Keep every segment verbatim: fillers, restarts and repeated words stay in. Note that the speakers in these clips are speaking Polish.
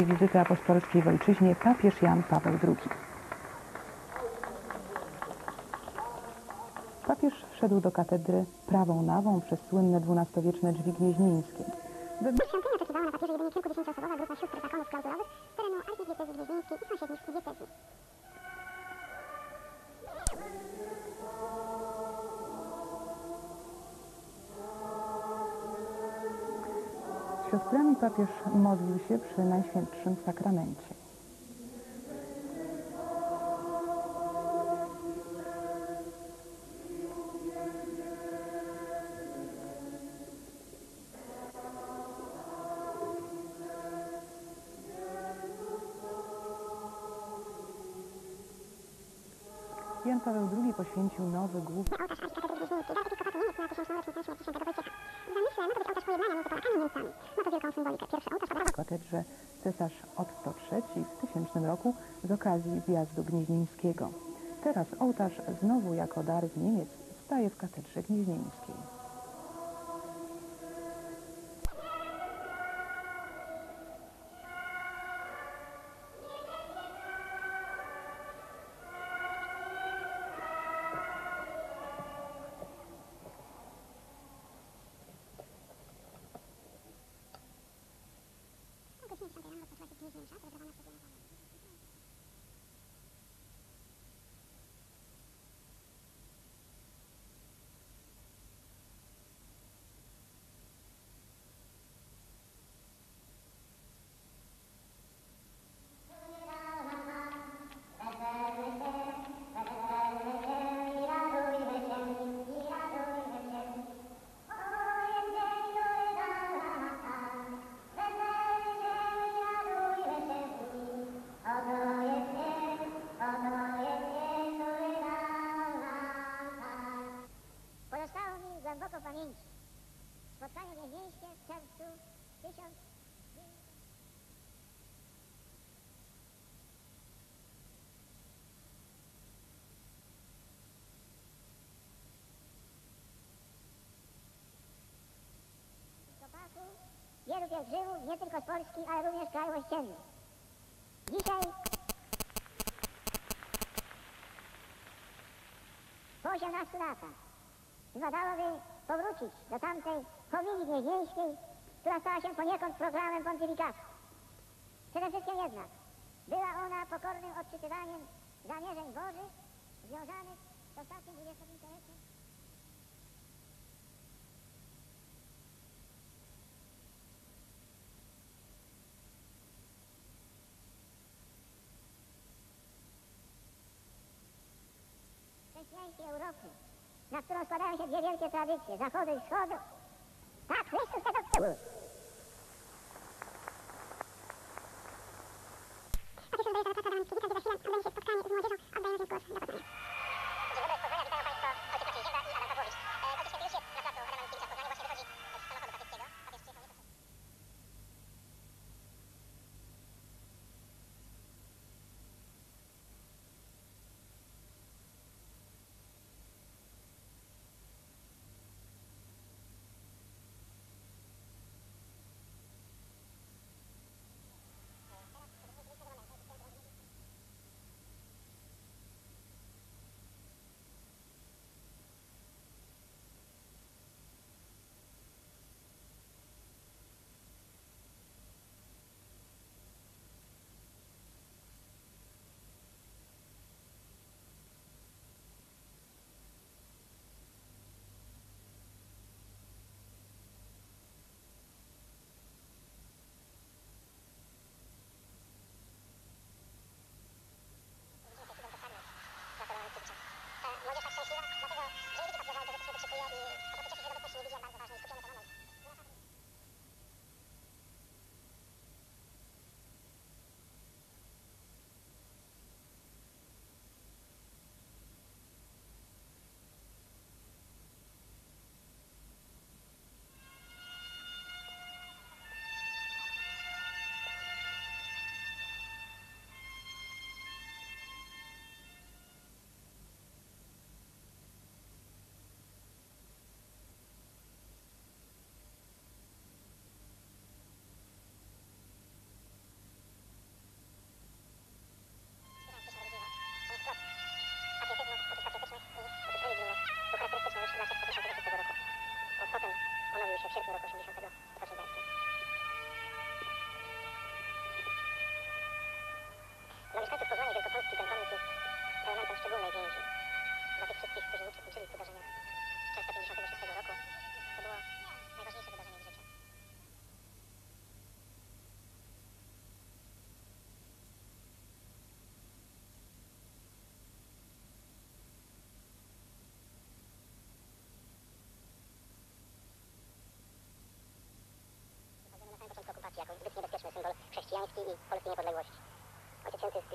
wizyty apostolskiej w ojczyźnie papież Jan Paweł drugi. Papież wszedł do katedry prawą nawą przez słynne dwunastowieczne drzwi gnieźnieńskie. Świątynię oczekiwała na papieża jedynie kilkudziesięcioosobowa grupa sióstr zakonów klauzurowych z terenu archidiecezji gnieźnieńskiej i sąsiednich diecezji. Z siostrami papież modlił się przy Najświętszym Sakramencie. Jan Paweł drugi poświęcił nowy główny Ołtarz archikatedry gnieźnieńskiej dał episkopatu Niemiec na tysiąclecią śmierci świętego Wojciecha. W zamyśle ma to być ołtarz pojednania między Polakami i Niemcami. Ma to wielką symbolikę. Pierwszy ołtarz obrazowy w katedrze cesarz Otto trzeci w tysięcznym roku z okazji wjazdu gnieźnieńskiego. Teraz ołtarz znowu jako dar z Niemiec staje w katedrze gnieźnieńskiej. Pozostało mi głęboko w pamięci spotkanie gnieźnieńskie w czerwcu tysiąc wielu pielgrzymów, nie tylko z Polski, ale również z krajów ościennych. Dzisiaj po osiemnastu latach wypadałoby powrócić do tamtej homilii gnieźnieńskiej, która stała się poniekąd programem pontyfikatu. Przede wszystkim jednak była ona pokornym odczytywaniem zamierzeń Bożych związanych z ostatnim dwudziestopięcioleciem. Chrześcijańskiej Europy, na którą składają się dwie wielkie tradycje, Zachodu i Wschodu. Tak, Chrystus tego chce. Papież rozdaje zaraz Adamski, witam, że za chwilę odbędzie się spotkanie z młodzieżą, oddaję więc głos do patrona. Dzień dobry, z Poznania, witają Państwo ojciec Maciej Zięba i Adam Pawłowicz. Ojciec Święty już jest na placu Adama Mickiewicza w Poznaniu, właśnie wychodzi z samochodu papieskiego. Papież przyjechał nieco przed...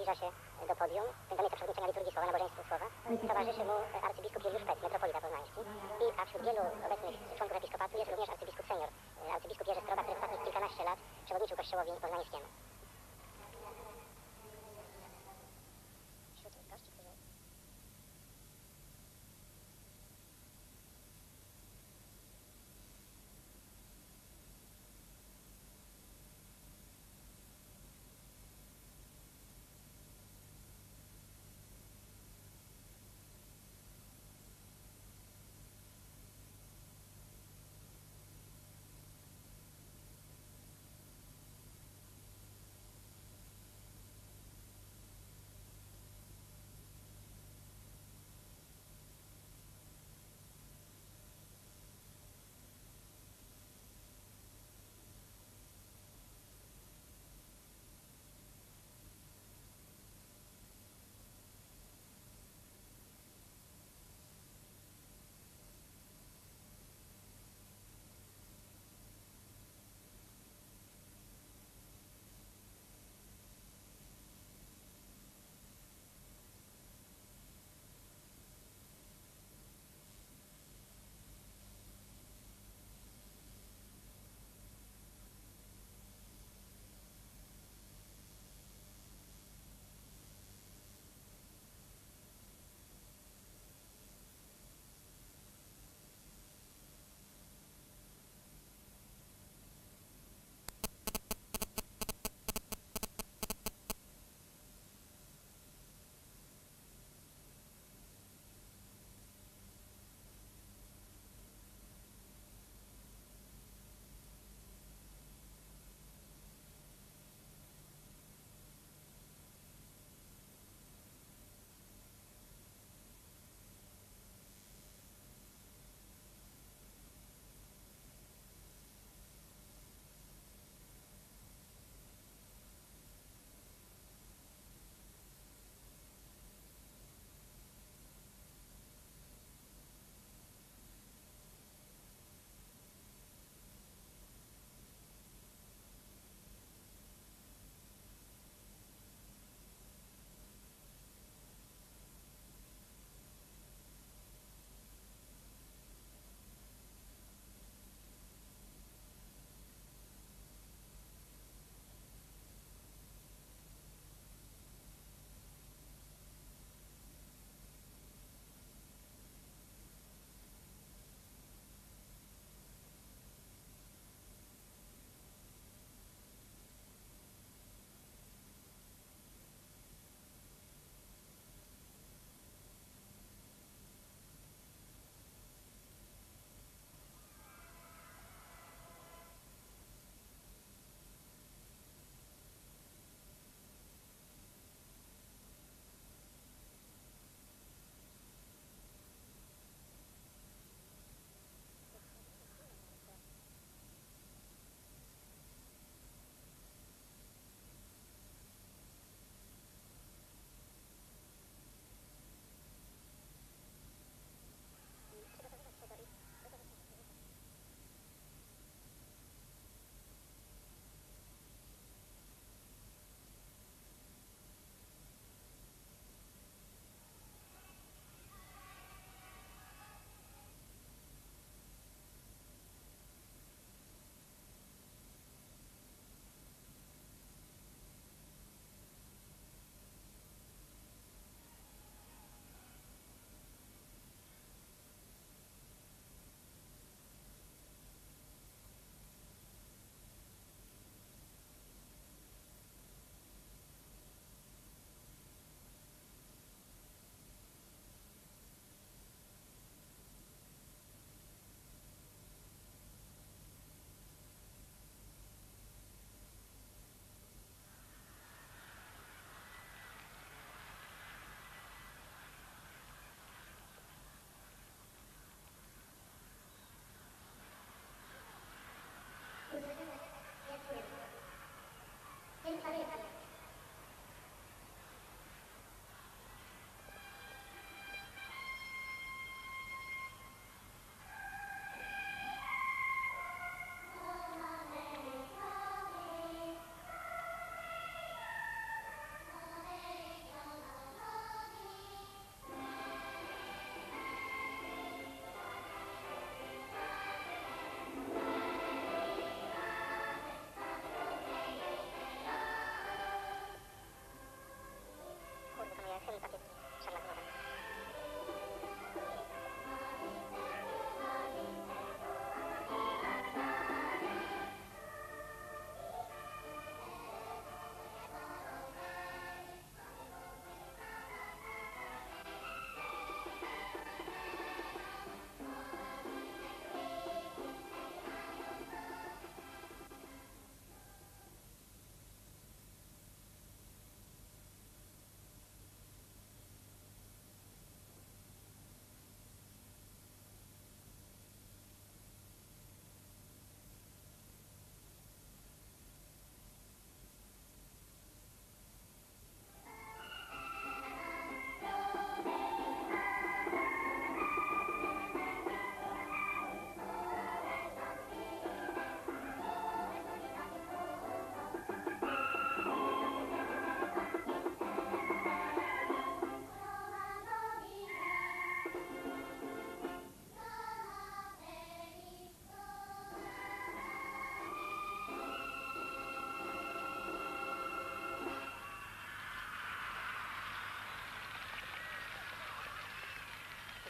zbliża się do podium, ten jest przewodnicząca liturgii słowa, nabożeństwu słowa. Towarzyszy mu arcybiskup Juliusz Pec, metropolita poznański. I, a wśród wielu obecnych członków episkopatu jest również arcybiskup senior, arcybiskup Jerzy Stroba, który ostatnich kilkanaście lat przewodniczył kościołowi poznańskiemu. Wśród gości, którzy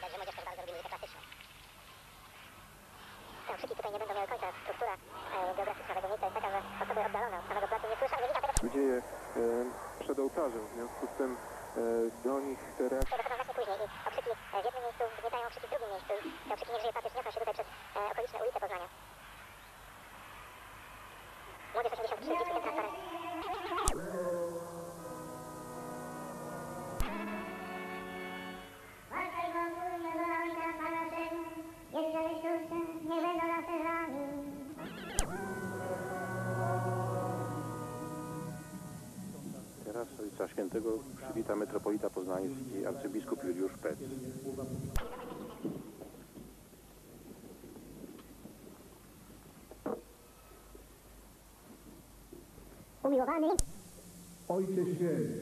także młodzież też bardzo lubi muzykę klasyczną. Te okrzyki tutaj nie będą miały końca. Struktura e, geograficzna tego miejsca jest taka, że osoby oddalone od samego placu nie słyszą, nie widzą tego. dzieje e, przed ołtarzem, w związku z tym e, do nich te reakcje Dochodzą znacznie później i okrzyki e, w jednym miejscu wzniecają okrzyki w drugim miejscu. Te okrzyki Niech żyje papież niosą się tutaj przez e, okoliczne ulice Poznania. Młodzież osiemdziesiąt trzy, dziś ten transparent. Walczaj Bogu, nie wolałeś nas Pana naszego, jeszcze Chrystusem, nie będą nas też rami. Teraz Ojca Świętego przywita metropolita poznański arcybiskup Juliusz Pec. Umiłowany Ojcze Święty,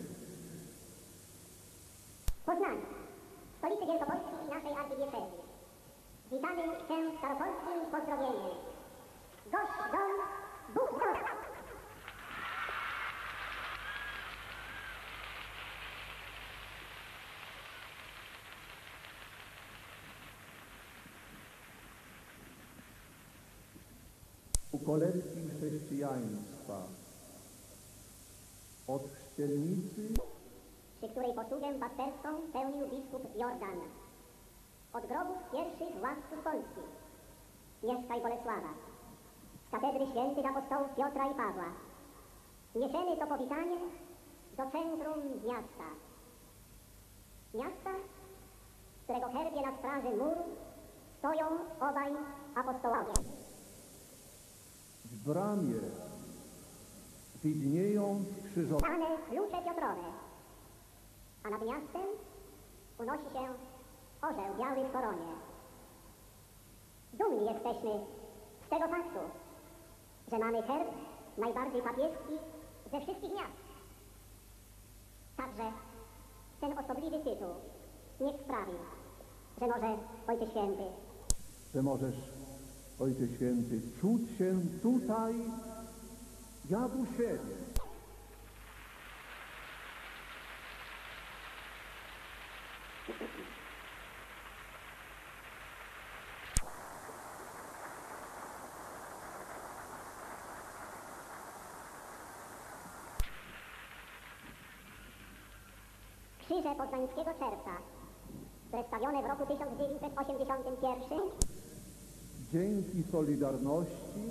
Poznanie, stolicy Wielkopolski i naszej arcydiecezji. Witamy Cię staropolskim pozdrowieniem. Gość dom, Bóg zdrowa. u kolebki chrześcijaństwa, od chrzcielnicy Przy której posługę pasterską pełnił biskup Jordan. Od grobów pierwszych władców Polski. Mieszkaj Bolesława. Z katedry świętych apostołów Piotra i Pawła. Niesiemy to powitanie do centrum miasta. Miasta, z którego herbie na straży mur stoją obaj apostołowie. w bramie widnieją skrzyżowane Dane klucze Piotrowe. A nad miastem unosi się orzeł biały w koronie. Dumni jesteśmy z tego faktu, że mamy herb najbardziej papieski ze wszystkich miast. Także ten osobliwy tytuł niech sprawi, że może Ojcze Święty że możesz, Ojcze Święty, czuć się tutaj jak u siebie. krzyże poznańskiego czerwca, przedstawione w roku tysiąc dziewięćset osiemdziesiątym pierwszym, Dzięki Solidarności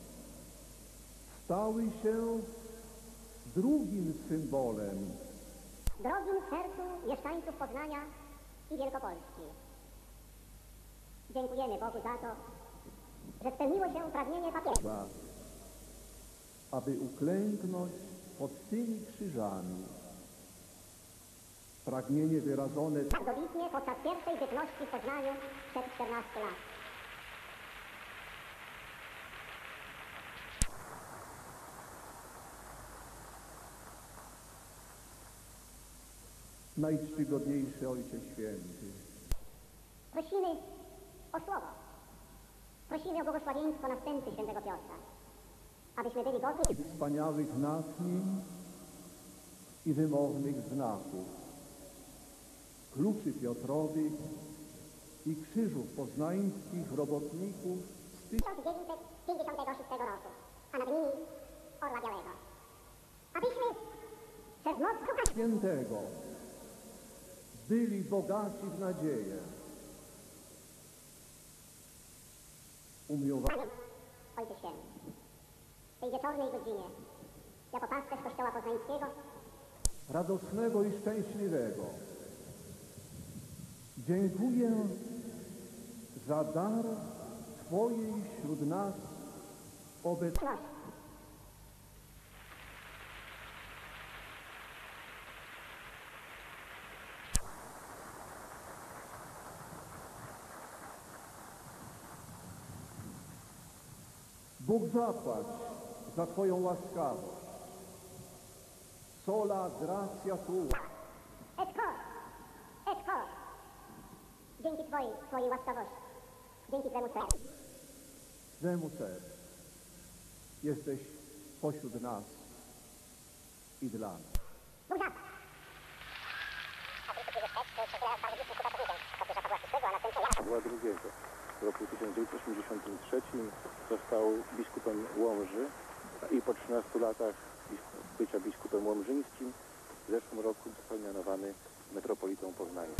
stały się drugim symbolem drogim sercu mieszkańców Poznania i Wielkopolski. Dziękujemy Bogu za to, że spełniło się pragnienie papieża. aby uklęknąć pod tymi krzyżami. Pragnienie wyrażone Tak dobitnie podczas pierwszej bytności w Poznaniu przed czternastu lat. najczcigodniejszy Ojcze Święty. Prosimy o słowo. Prosimy o błogosławieństwo następcy świętego Piotra, abyśmy byli godni Wspaniałych natchnień i wymownych znaków, kluczy Piotrowych i krzyżów poznańskich robotników z tych tysiąc dziewięćset pięćdziesiątego szóstego roku, a nad nimi Orła Białego. Abyśmy przez moc Ducha Świętego byli bogaci w nadzieję. Umiłowani Ojcze Święty, w tej wieczornej godzinie, jako pasterz Kościoła Poznańskiego, radosnego i szczęśliwego. Dziękuję za dar Twojej wśród nas obecności. proszę, Bóg zapłać za Twoją łaskawość. Sola gratia Tua. et cor, et cor. Dzięki Twojej, Twojej łaskawości, dzięki Twemu sercu. Twemu sercu. Jesteś pośród nas i dla nas. Bóg zapłać. A Chrystus jest Była drugiego. W roku tysiąc dziewięćset osiemdziesiątym trzecim został biskupem Łomży i po trzynastu latach bycia biskupem łomżyńskim w zeszłym roku został mianowany metropolitą Poznania.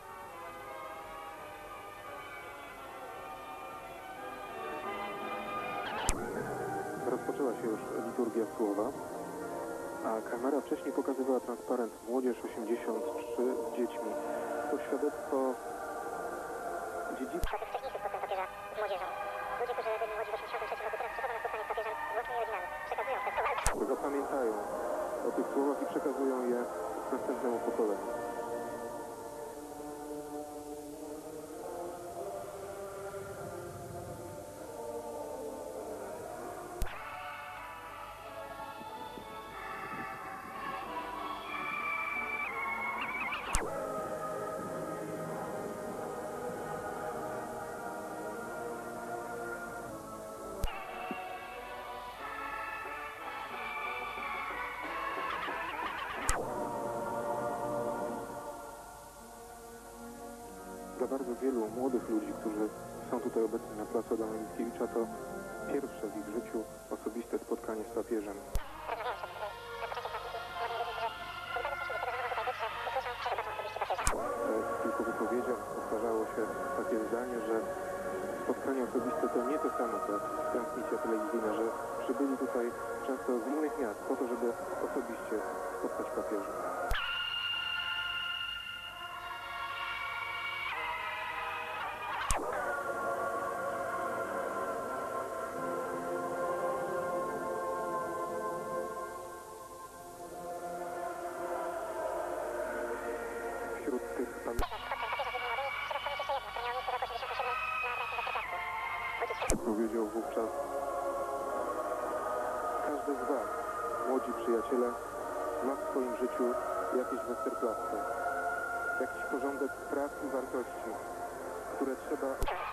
Rozpoczęła się już liturgia słowa, a kamera wcześniej pokazywała transparent Młodzież osiemdziesiąt trzy z dziećmi. To świadectwo dziedzictwa. Tych wcześniejszych spotkań papieża z młodzieżą. Ludzie, którzy byli w Łodzi w osiemdziesiątym trzecim roku, teraz przychodzą na spotkanie z papieżem z własnymi rodzinami. Przekazują te słowa. Zapamiętają o tych słowach i przekazują je następnemu pokoleniu. Dla bardzo wielu młodych ludzi, którzy są tutaj obecni na placu Adama Mickiewicza, to pierwsze w ich życiu osobiste spotkanie z papieżem. W kilku wypowiedziach powtarzało się takie zdanie, że spotkanie osobiste to nie to samo co transmisja telewizyjna, że przybyli tutaj często z innych miast po to, żeby osobiście spotkać papieża. Wśród tych powiedział wówczas: każdy z was, młodzi przyjaciele, ma w swoim życiu jakieś Westerplatte, jakiś porządek praw i wartości, które trzeba...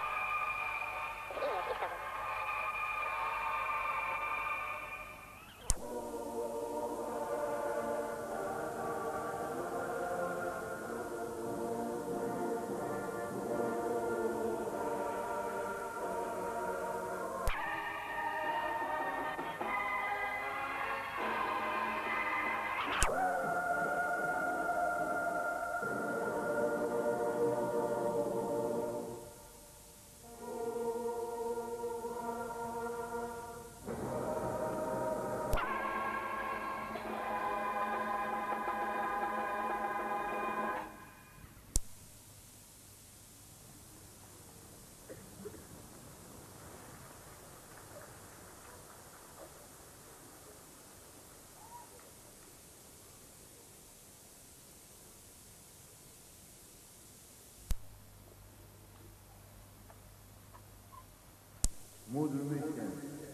Módlmy się.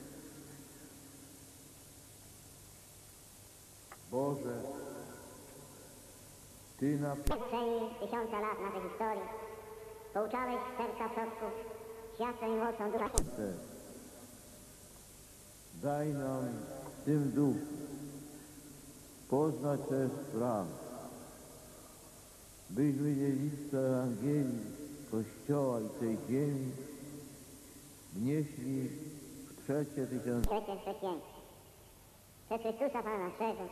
Boże, Ty na przestrzeni tysiąca lat naszej historii pouczałeś serca przodków światłem i mocą ducha. Prze. Daj nam w tym duchu poznać też prawdę, byśmy dziedzictwo Ewangelii Kościoła i tej ziemi wnieśli w trzecie tysiąc... Trzecie chrześcijaństwo. Przez Chrystusa Pana naszego.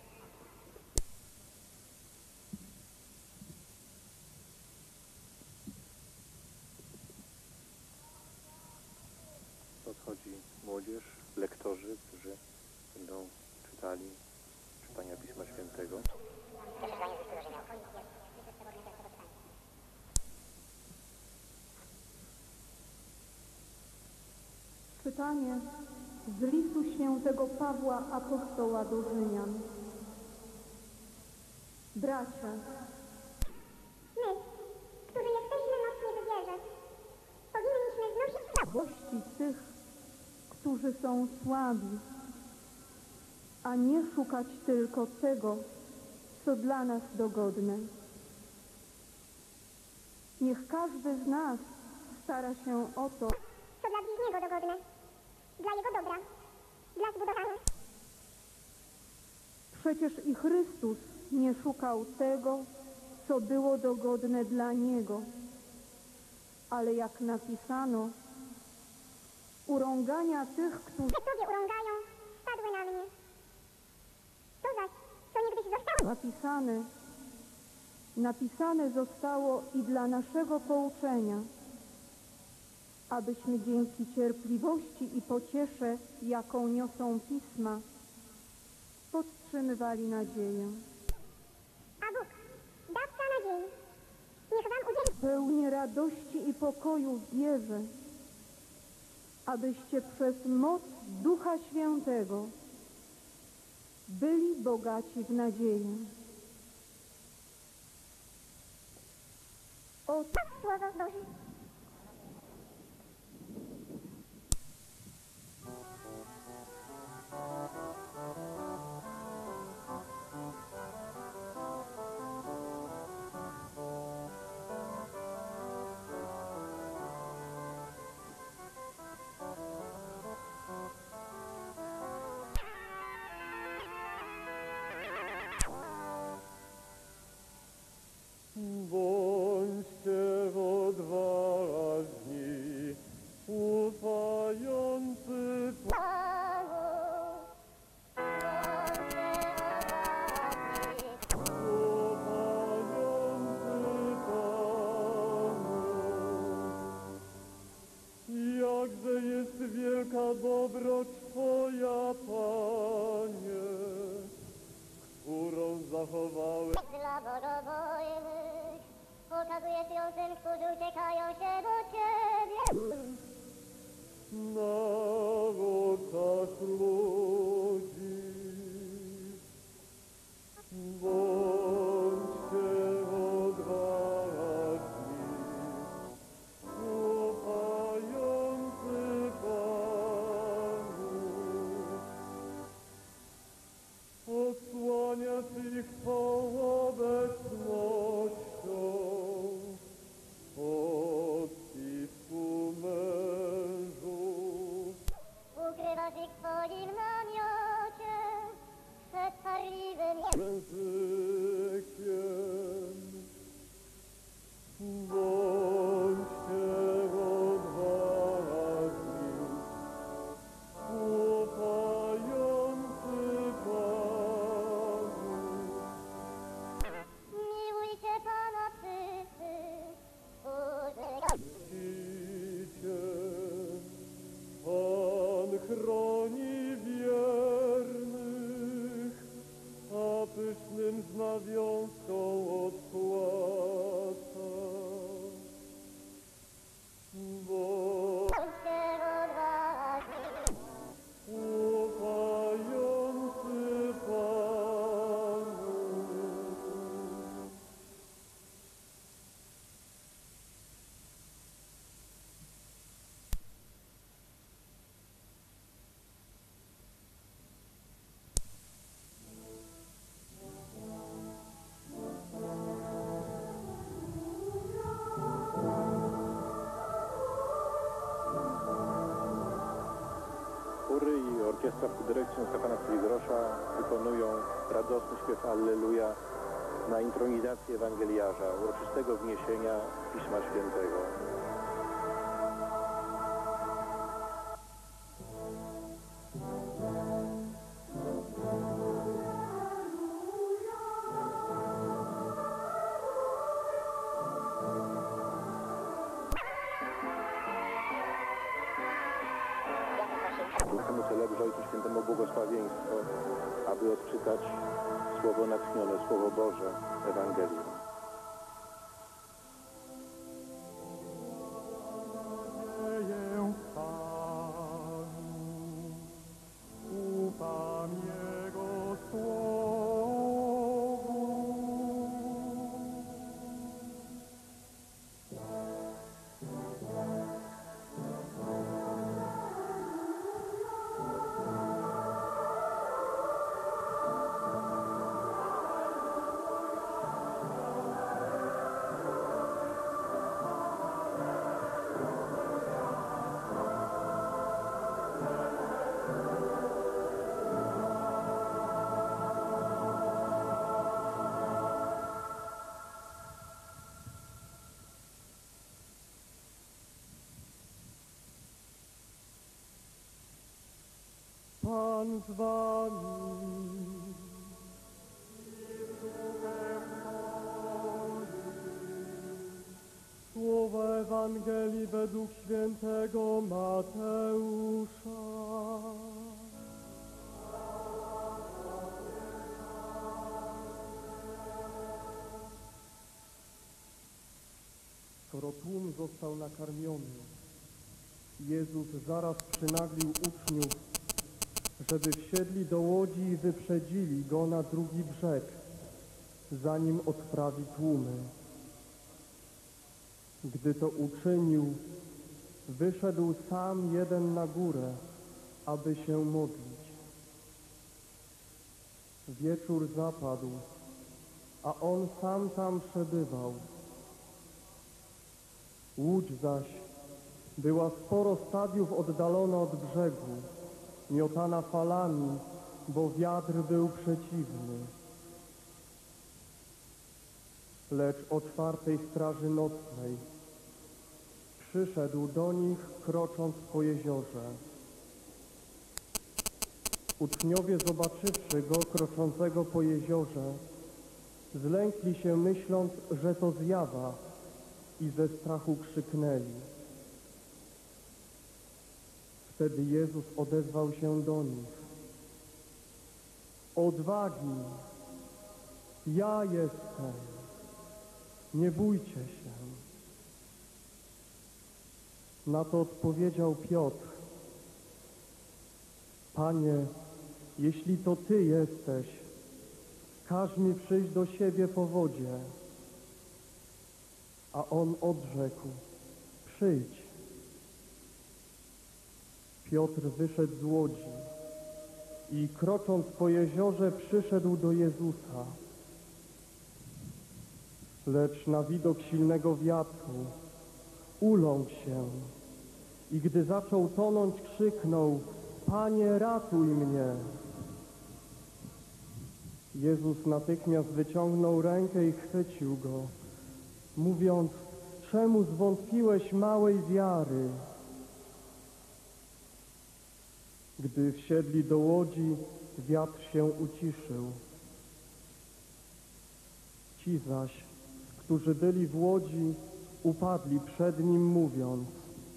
Podchodzi młodzież, lektorzy, którzy będą czytali czytania Pisma Świętego. Pierwsze zdanie z listu do Rzymian. Czytanie z listu świętego Pawła Apostoła do Rzymian. Bracia, My, którzy jesteśmy mocni w wierze, powinniśmy znosić słabości tych, którzy są słabi, a nie szukać tylko tego, co dla nas dogodne. Niech każdy z nas stara się o to, co dla bliźniego dogodne, dla jego dobra, dla zbudowania. przecież i Chrystus nie szukał tego, co było dogodne dla Niego. Ale jak napisano, urągania tych, którzy Sobie urągają, spadły na mnie. To zaś, co niegdyś zostało. napisane, napisane zostało i dla naszego pouczenia, abyśmy dzięki cierpliwości i pociesze, jaką niosą Pisma, podtrzymywali nadzieję. A Bóg, dawca nadziei, niech wam udzieli. Pełni radości i pokoju w wierze, abyście przez moc Ducha Świętego byli bogaci w nadzieję. O Słowo Boże. Bądźcie odważni, ufający ufający Panu. Jakże jest wielka dobroć Twoja, Panie, którą zachowałeś. Dla bogobojnych okazujesz ją tym, którzy uciekają się do Ciebie. Na oczach ludzi. Bądźcie odważni, ufający Panu. Odsłaniasz ich Twą obecnością od pisku mężów. Ukrywasz ich w Twoim namiocie przed parliwym Językiem. Bądźcie odważni, ufający Panu. Miłujcie Pana wszyscy, którzy Czcicie. Pan chroni wiernych, a pysznym z nawiązką odpłaca. bądźcie odważni. Ufający Panu. Chóry i orkiestra pod dyrekcją Stefana Filigrosza wykonują radosny śpiew Alleluja na intronizację ewangeliarza, uroczystego wniesienia Pisma Świętego. Chcemy celebrze Ojcu Świętemu błogosławieństwo, aby odczytać Słowo natchnione, Słowo Boże, Ewangelium. Nadzieję Panu, ufam Jego słowu. Pan z wami. Słowo Ewangelii według świętego Mateusza. Skoro tłum został nakarmiony, Jezus zaraz przynaglił uczniów, żeby wsiedli do łodzi i wyprzedzili Go na drugi brzeg, zanim odprawi tłumy. Gdy to uczynił, wyszedł sam jeden na górę, aby się modlić. Wieczór zapadł, a on sam tam przebywał. Łódź zaś była sporo stadiów oddalona od brzegu, miotana falami, bo wiatr był przeciwny. Lecz o czwartej straży nocnej przyszedł do nich, krocząc po jeziorze. Uczniowie, zobaczywszy go kroczącego po jeziorze, zlękli się, myśląc, że to zjawa, i ze strachu krzyknęli. Wtedy Jezus odezwał się do nich. Odwagi! Ja jestem! Nie bójcie się! Na to odpowiedział Piotr. Panie, jeśli to Ty jesteś, każ mi przyjść do siebie po wodzie. A on odrzekł, przyjdź. Piotr wyszedł z łodzi i krocząc po jeziorze przyszedł do Jezusa. Lecz na widok silnego wiatru uląkł się i gdy zaczął tonąć, krzyknął, Panie, ratuj mnie. Jezus natychmiast wyciągnął rękę i chwycił go, mówiąc, czemu zwątpiłeś małej wiary? Gdy wsiedli do łodzi, wiatr się uciszył. Ci zaś, którzy byli w łodzi, upadli przed nim, mówiąc,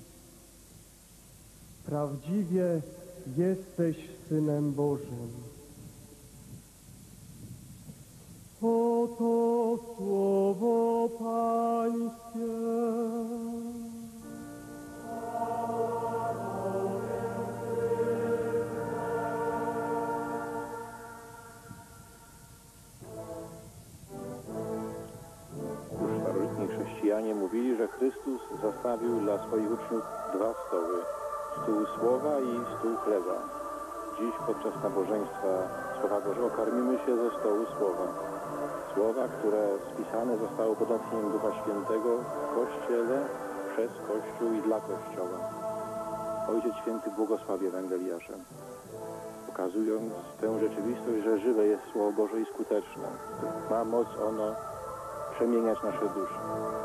prawdziwie jesteś Synem Bożym. Oto słowo Pańskie. Starożytni chrześcijanie mówili, że Chrystus zastawił dla swoich uczniów dwa stoły, stół słowa i stół chleba. Dziś podczas nabożeństwa Słowa Bożego karmimy się ze stołu słowa. Słowa, które spisane zostało pod natchnieniem Ducha Świętego w Kościele, przez Kościół i dla Kościoła. Ojciec Święty błogosławi Ewangeliarzem, pokazując tę rzeczywistość, że żywe jest Słowo Boże i skuteczne. Ma moc ono przemieniać nasze dusze.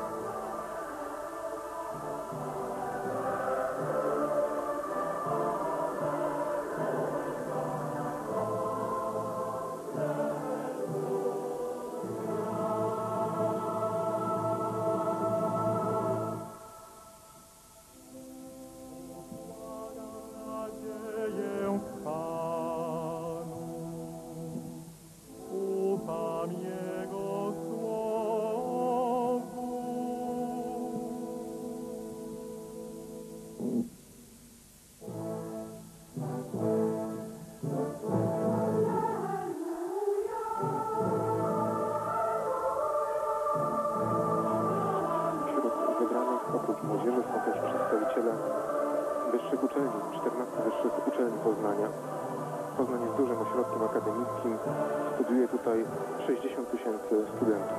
Oprócz młodzieży są też przedstawiciele wyższych uczelni, czternastu wyższych uczelni Poznania. Poznań jest dużym ośrodkiem akademickim. Studiuje tutaj sześćdziesiąt tysięcy studentów.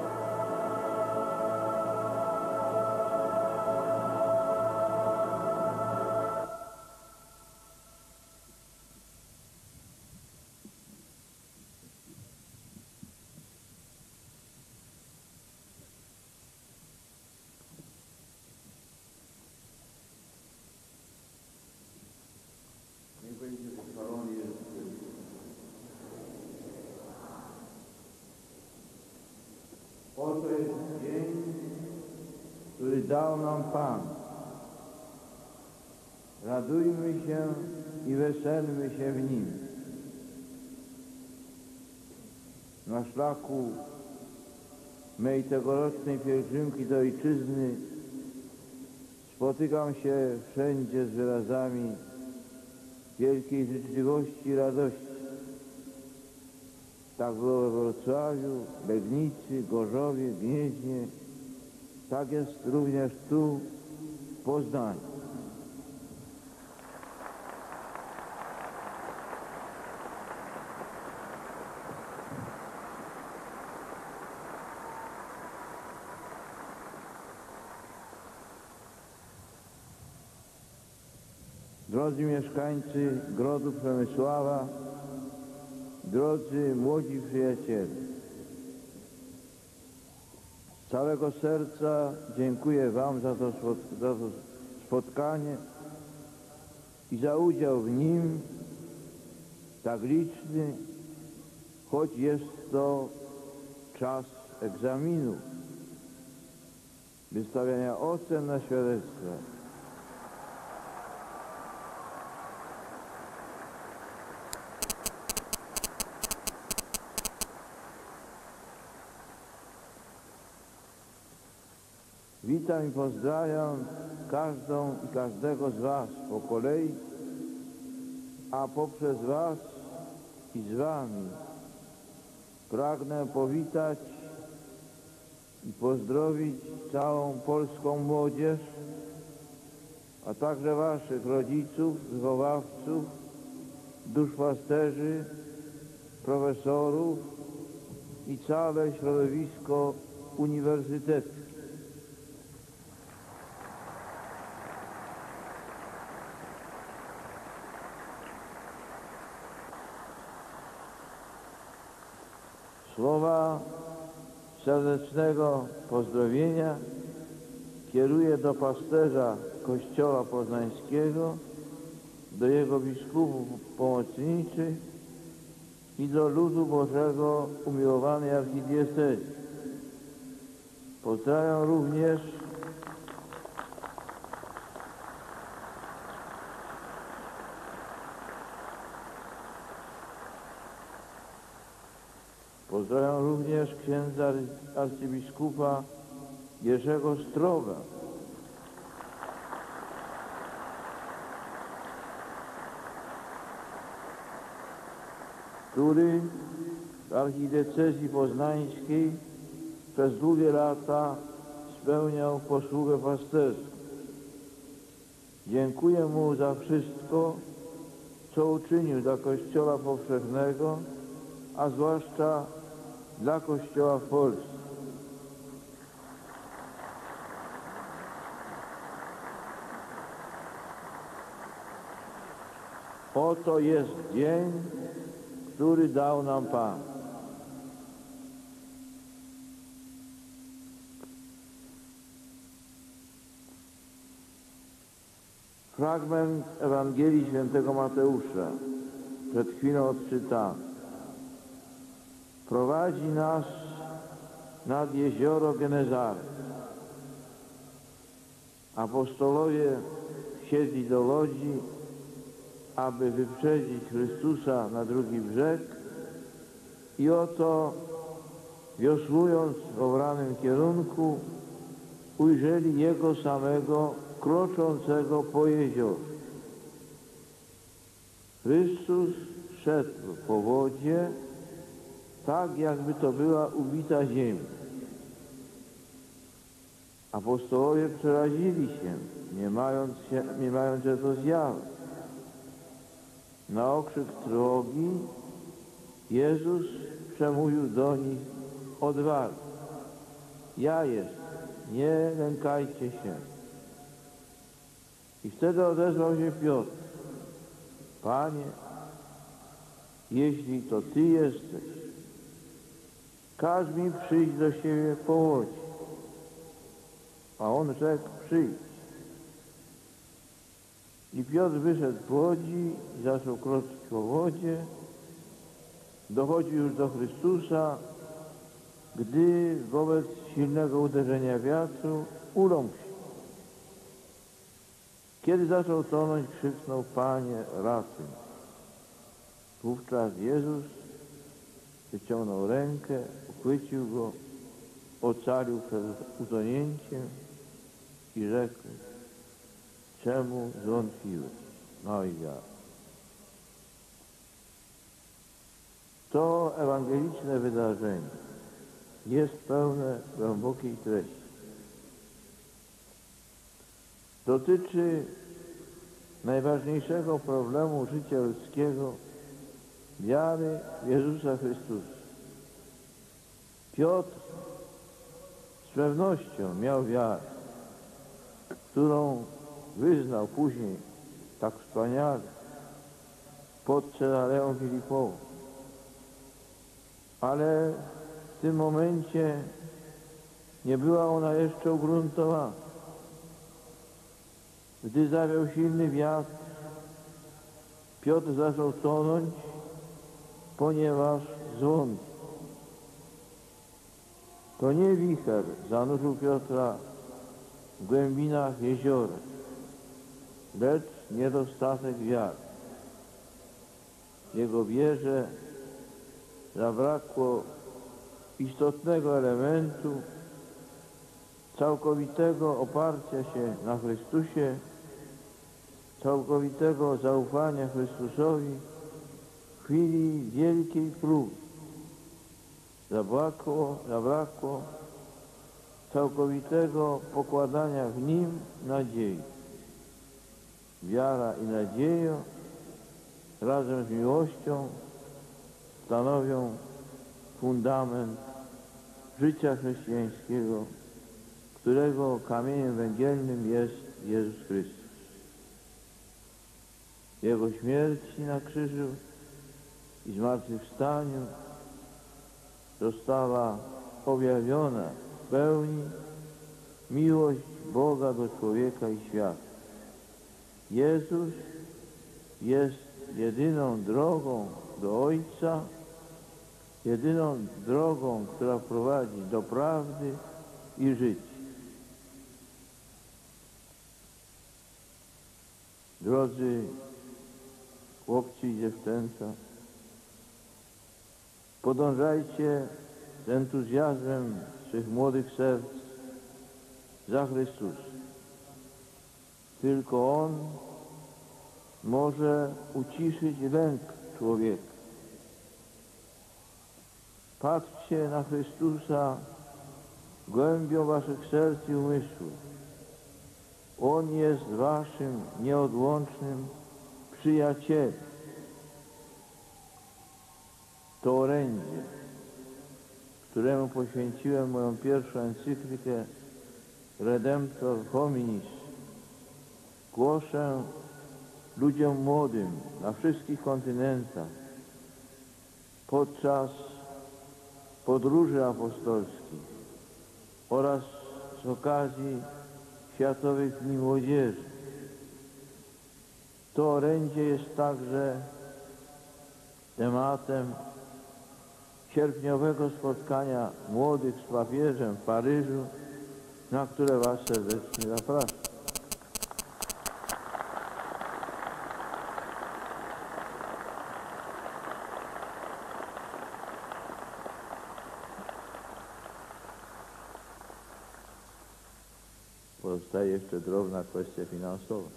Niech będzie pochwalony Jezus Chrystus. Oto jest dzień, który dał nam Pan. Radujmy się i weselmy się w Nim. Na szlaku mej tegorocznej pielgrzymki do Ojczyzny spotykam się wszędzie z wyrazami wielkiej życzliwości i radości. Tak było we Wrocławiu, Legnicy, Gorzowie, Gnieźnie. Tak jest również tu, w Poznaniu. Drodzy mieszkańcy Grodu Przemysława, drodzy młodzi przyjaciele, z całego serca dziękuję Wam za to, za to spotkanie i za udział w nim, tak liczny, choć jest to czas egzaminu, wystawiania ocen na świadectwa. Witam i pozdrawiam każdą i każdego z Was po kolei, a poprzez Was i z Wami pragnę powitać i pozdrowić całą polską młodzież, a także Waszych rodziców, wychowawców, duszpasterzy, profesorów i całe środowisko uniwersytetu. Słowa serdecznego pozdrowienia kieruję do pasterza Kościoła Poznańskiego, do jego biskupów pomocniczych i do ludu Bożego umiłowanej archidiecezji. Pozdrawiam również Pozdrawiam również księdza arcybiskupa Jerzego Stroga, który w archidiecezji poznańskiej przez długie lata spełniał posługę pasterską. Dziękuję mu za wszystko, co uczynił dla Kościoła powszechnego, a zwłaszcza dla Kościoła w Polsce. Oto jest dzień, który dał nam Pan. Fragment Ewangelii Świętego Mateusza, przed chwilą odczytany, prowadzi nas nad jezioro Genezaret. Apostolowie wsiedli do łodzi, aby wyprzedzić Chrystusa na drugi brzeg i oto, wiosłując w obranym kierunku, ujrzeli Jego samego kroczącego po jeziorze. Chrystus szedł po wodzie, tak jakby to była ubita ziemia. Apostołowie przerazili się, nie mając, się, nie mając to zjawy. Na okrzyk trwogi Jezus przemówił do nich: odwagi, ja jestem, nie lękajcie się. I wtedy odezwał się Piotr: Panie, jeśli to Ty jesteś, każ mi przyjść do siebie po łodzi. A on rzekł: przyjdź. I Piotr wyszedł z łodzi i zaczął kroczyć po wodzie. Dochodził już do Chrystusa gdy wobec silnego uderzenia wiatru uląkł się. Kiedy zaczął tonąć, krzyknął: Panie, ratuj. Wówczas Jezus wyciągnął rękę, uchwycił go, ocalił przed utonięciem i rzekł: czemu zwątpiłeś, małej wiary? To ewangeliczne wydarzenie jest pełne głębokiej treści. Dotyczy najważniejszego problemu życia ludzkiego, wiary w Jezusa Chrystusa. Piotr z pewnością miał wiarę, którą wyznał później tak wspaniale pod Cezaleą Filipową. Ale w tym momencie nie była ona jeszcze ugruntowana. Gdy zawiał silny wiatr, Piotr zaczął tonąć, ponieważ zwątpił. To nie wicher zanurzył Piotra w głębinach jeziora, lecz niedostatek wiary. W jego wierze zabrakło istotnego elementu całkowitego oparcia się na Chrystusie, całkowitego zaufania Chrystusowi w chwili wielkiej próby. Zabrakło, zabrakło całkowitego pokładania w Nim nadziei. Wiara i nadzieja razem z miłością stanowią fundament życia chrześcijańskiego, którego kamieniem węgielnym jest Jezus Chrystus. Jego śmierci na krzyżu i zmartwychwstaniu została objawiona w pełni miłość Boga do człowieka i świata. Jezus jest jedyną drogą do Ojca, jedyną drogą, która prowadzi do prawdy i życia. Drodzy chłopcy i dziewczęta, podążajcie z entuzjazmem swych młodych serc za Chrystusem. Tylko On może uciszyć lęk człowieka. Patrzcie na Chrystusa głębią waszych serc i umysłów. On jest waszym nieodłącznym przyjacielem. To orędzie, któremu poświęciłem moją pierwszą encyklikę Redemptor Hominis, głoszę ludziom młodym na wszystkich kontynentach podczas podróży apostolskich oraz z okazji Światowych Dni Młodzieży. To orędzie jest także tematem sierpniowego spotkania młodych z papieżem w Paryżu, na które was serdecznie zapraszam. Pozostaje jeszcze drobna kwestia finansowa.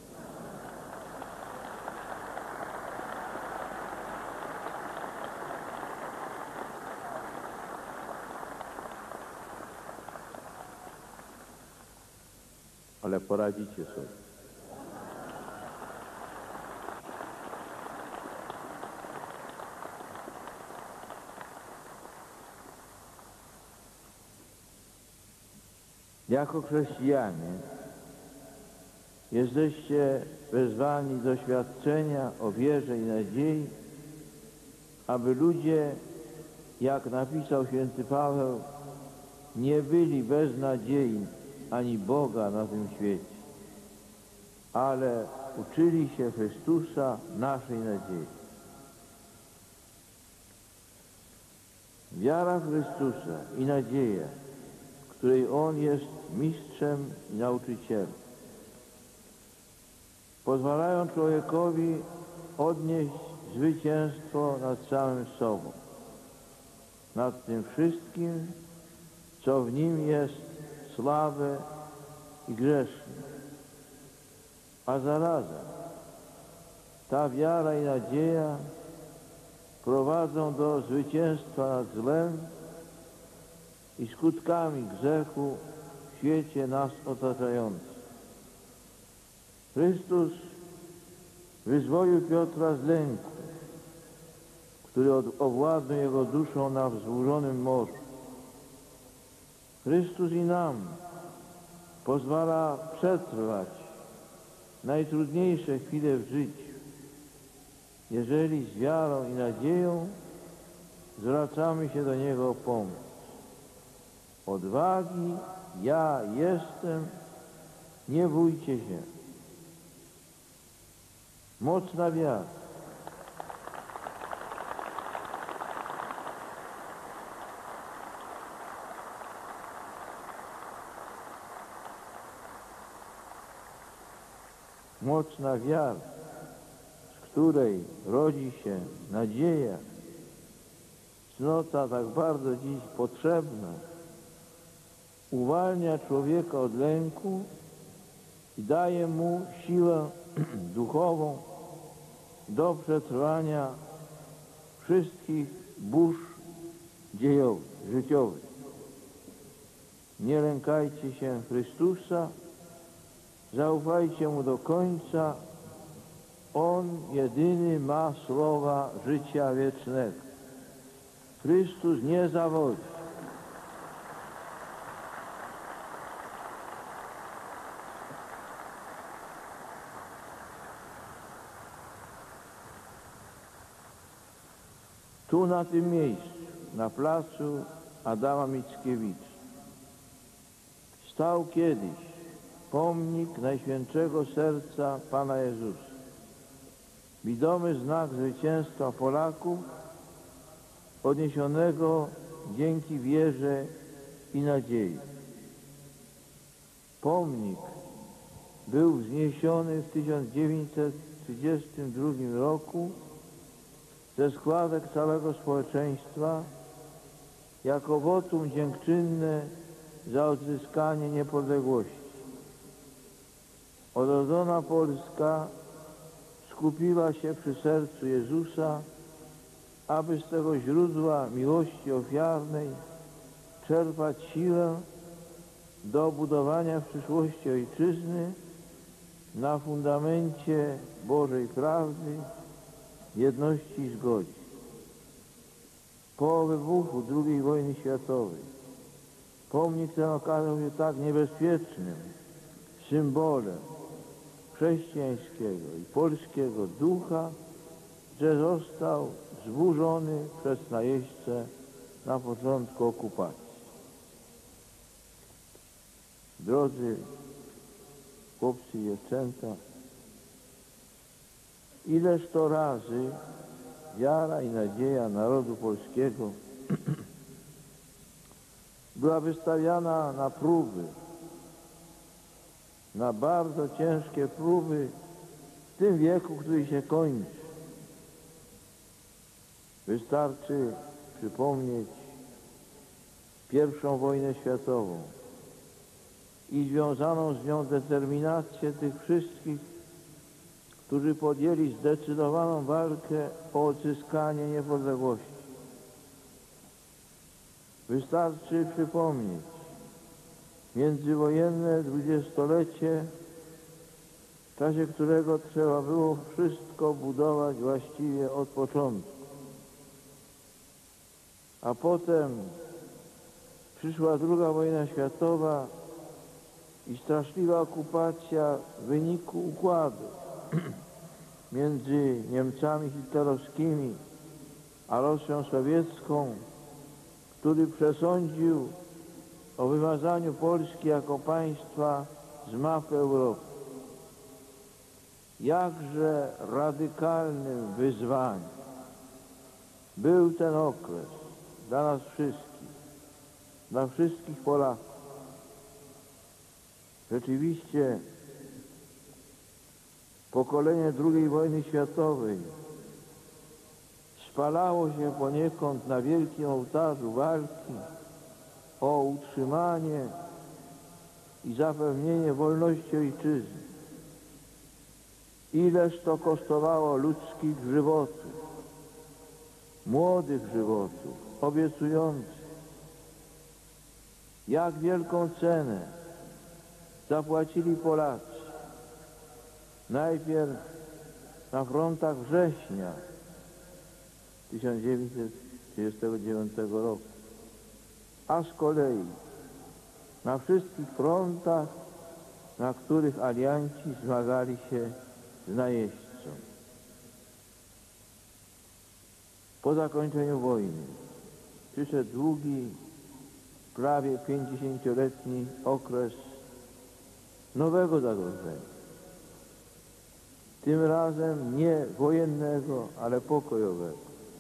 Ale poradzicie sobie. Jako chrześcijanie jesteście wezwani do świadczenia o wierze i nadziei, aby ludzie, jak napisał święty Paweł, nie byli bez nadziei ani Boga na tym świecie, ale uczyli się Chrystusa, naszej nadziei. Wiara w Chrystusa i nadzieja, w której On jest mistrzem i nauczycielem, pozwalają człowiekowi odnieść zwycięstwo nad samym sobą, nad tym wszystkim, co w nim jest słabe i grzeszne. A zarazem ta wiara i nadzieja prowadzą do zwycięstwa nad złem i skutkami grzechu w świecie nas otaczającym. Chrystus wyzwolił Piotra z lęku, który od- owładnął jego duszą na wzburzonym morzu. Chrystus i nam pozwala przetrwać najtrudniejsze chwile w życiu, jeżeli z wiarą i nadzieją zwracamy się do Niego o pomoc. Odwagi, ja jestem, nie bójcie się. Mocna wiara. Mocna wiara, z której rodzi się nadzieja, cnota tak bardzo dziś potrzebna, uwalnia człowieka od lęku i daje mu siłę duchową do przetrwania wszystkich burz dziejowych, życiowych. Nie lękajcie się Chrystusa, zaufajcie Mu do końca. On jedyny ma słowa życia wiecznego. Chrystus nie zawodzi. Tu na tym miejscu, na placu Adama Mickiewicza, stał kiedyś pomnik Najświętszego Serca Pana Jezusa. Widomy znak zwycięstwa Polaków odniesionego dzięki wierze i nadziei. Pomnik był wzniesiony w tysiąc dziewięćset trzydziestym drugim roku ze składek całego społeczeństwa jako wotum dziękczynne za odzyskanie niepodległości. Odrodzona Polska skupiła się przy sercu Jezusa, aby z tego źródła miłości ofiarnej czerpać siłę do budowania w przyszłości ojczyzny na fundamencie Bożej prawdy, jedności i zgodzi. Po wybuchu drugiej wojny światowej pomnik ten okazał się tak niebezpiecznym symbolem chrześcijańskiego i polskiego ducha, że został zburzony przez najeźdźcę na początku okupacji. Drodzy chłopcy i dziewczęta, ileż to razy wiara i nadzieja narodu polskiego była wystawiana na próby, na bardzo ciężkie próby w tym wieku, który się kończy. Wystarczy przypomnieć pierwszą wojnę światową i związaną z nią determinację tych wszystkich, którzy podjęli zdecydowaną walkę o odzyskanie niepodległości. Wystarczy przypomnieć międzywojenne dwudziestolecie, w czasie którego trzeba było wszystko budować właściwie od początku. A potem przyszła druga wojna światowa i straszliwa okupacja w wyniku układu między Niemcami hitlerowskimi a Rosją sowiecką, który przesądził o wymazaniu Polski jako państwa z mapy Europy. Jakże radykalnym wyzwaniem był ten okres dla nas wszystkich, dla wszystkich Polaków. Rzeczywiście pokolenie drugiej wojny światowej spalało się poniekąd na wielkim ołtarzu walki o utrzymanie i zapewnienie wolności ojczyzny. Ileż to kosztowało ludzkich żywotów, młodych żywotów, obiecujących. Jak wielką cenę zapłacili Polacy. Najpierw na frontach września tysiąc dziewięćset trzydziestego dziewiątego roku, a z kolei na wszystkich frontach, na których alianci zmagali się z najeźdźcą. Po zakończeniu wojny przyszedł długi, prawie pięćdziesięcioletni okres nowego zagrożenia. Tym razem nie wojennego, ale pokojowego.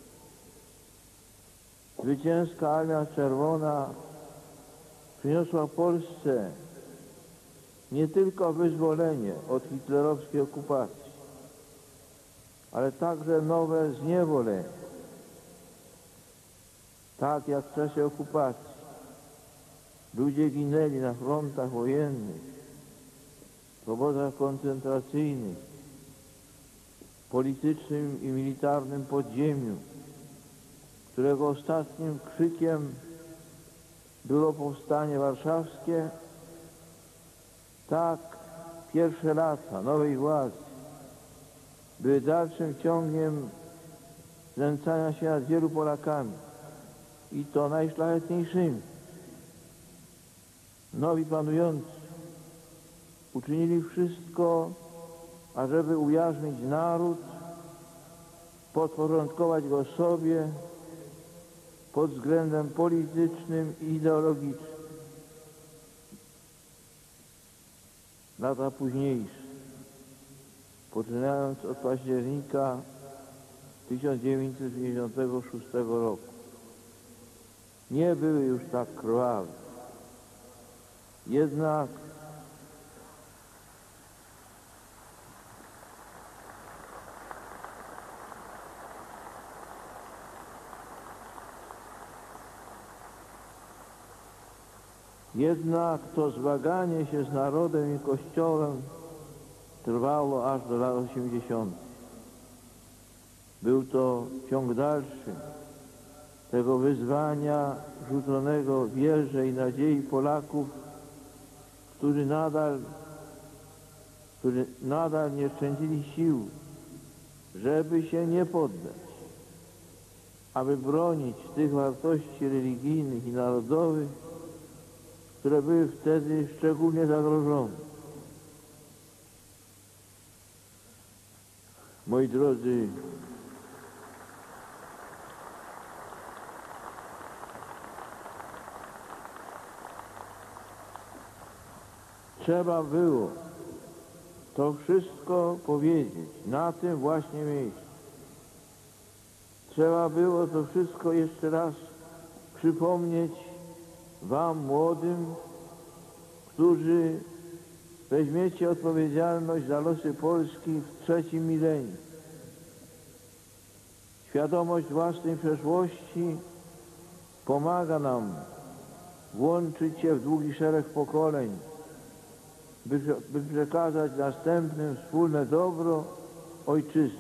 Zwycięska Armia Czerwona przyniosła Polsce nie tylko wyzwolenie od hitlerowskiej okupacji, ale także nowe zniewolenie. Tak jak w czasie okupacji ludzie ginęli na frontach wojennych, w obozach koncentracyjnych, politycznym i militarnym podziemiu, którego ostatnim krzykiem było powstanie warszawskie, tak pierwsze lata nowej władzy były dalszym ciągiem znęcania się nad wielu Polakami i to najszlachetniejszymi. Nowi panujący uczynili wszystko, ażeby ujarzmić naród, podporządkować go sobie pod względem politycznym i ideologicznym. Lata późniejsze, poczynając od października tysiąc dziewięćset pięćdziesiątego szóstego roku, nie były już tak krwawe. Jednak Jednak to zmaganie się z narodem i Kościołem trwało aż do lat osiemdziesiątych. Był to ciąg dalszy tego wyzwania rzuconego wierze i nadziei Polaków, którzy nadal, którzy nadal nie szczędzili sił, żeby się nie poddać, aby bronić tych wartości religijnych i narodowych, które były wtedy szczególnie zagrożone. Moi drodzy, trzeba było to wszystko powiedzieć na tym właśnie miejscu. Trzeba było to wszystko jeszcze raz przypomnieć wam, młodym, którzy weźmiecie odpowiedzialność za losy Polski w trzecim milenium. Świadomość własnej przeszłości pomaga nam włączyć się w długi szereg pokoleń, by, by przekazać następnym wspólne dobro ojczyzny.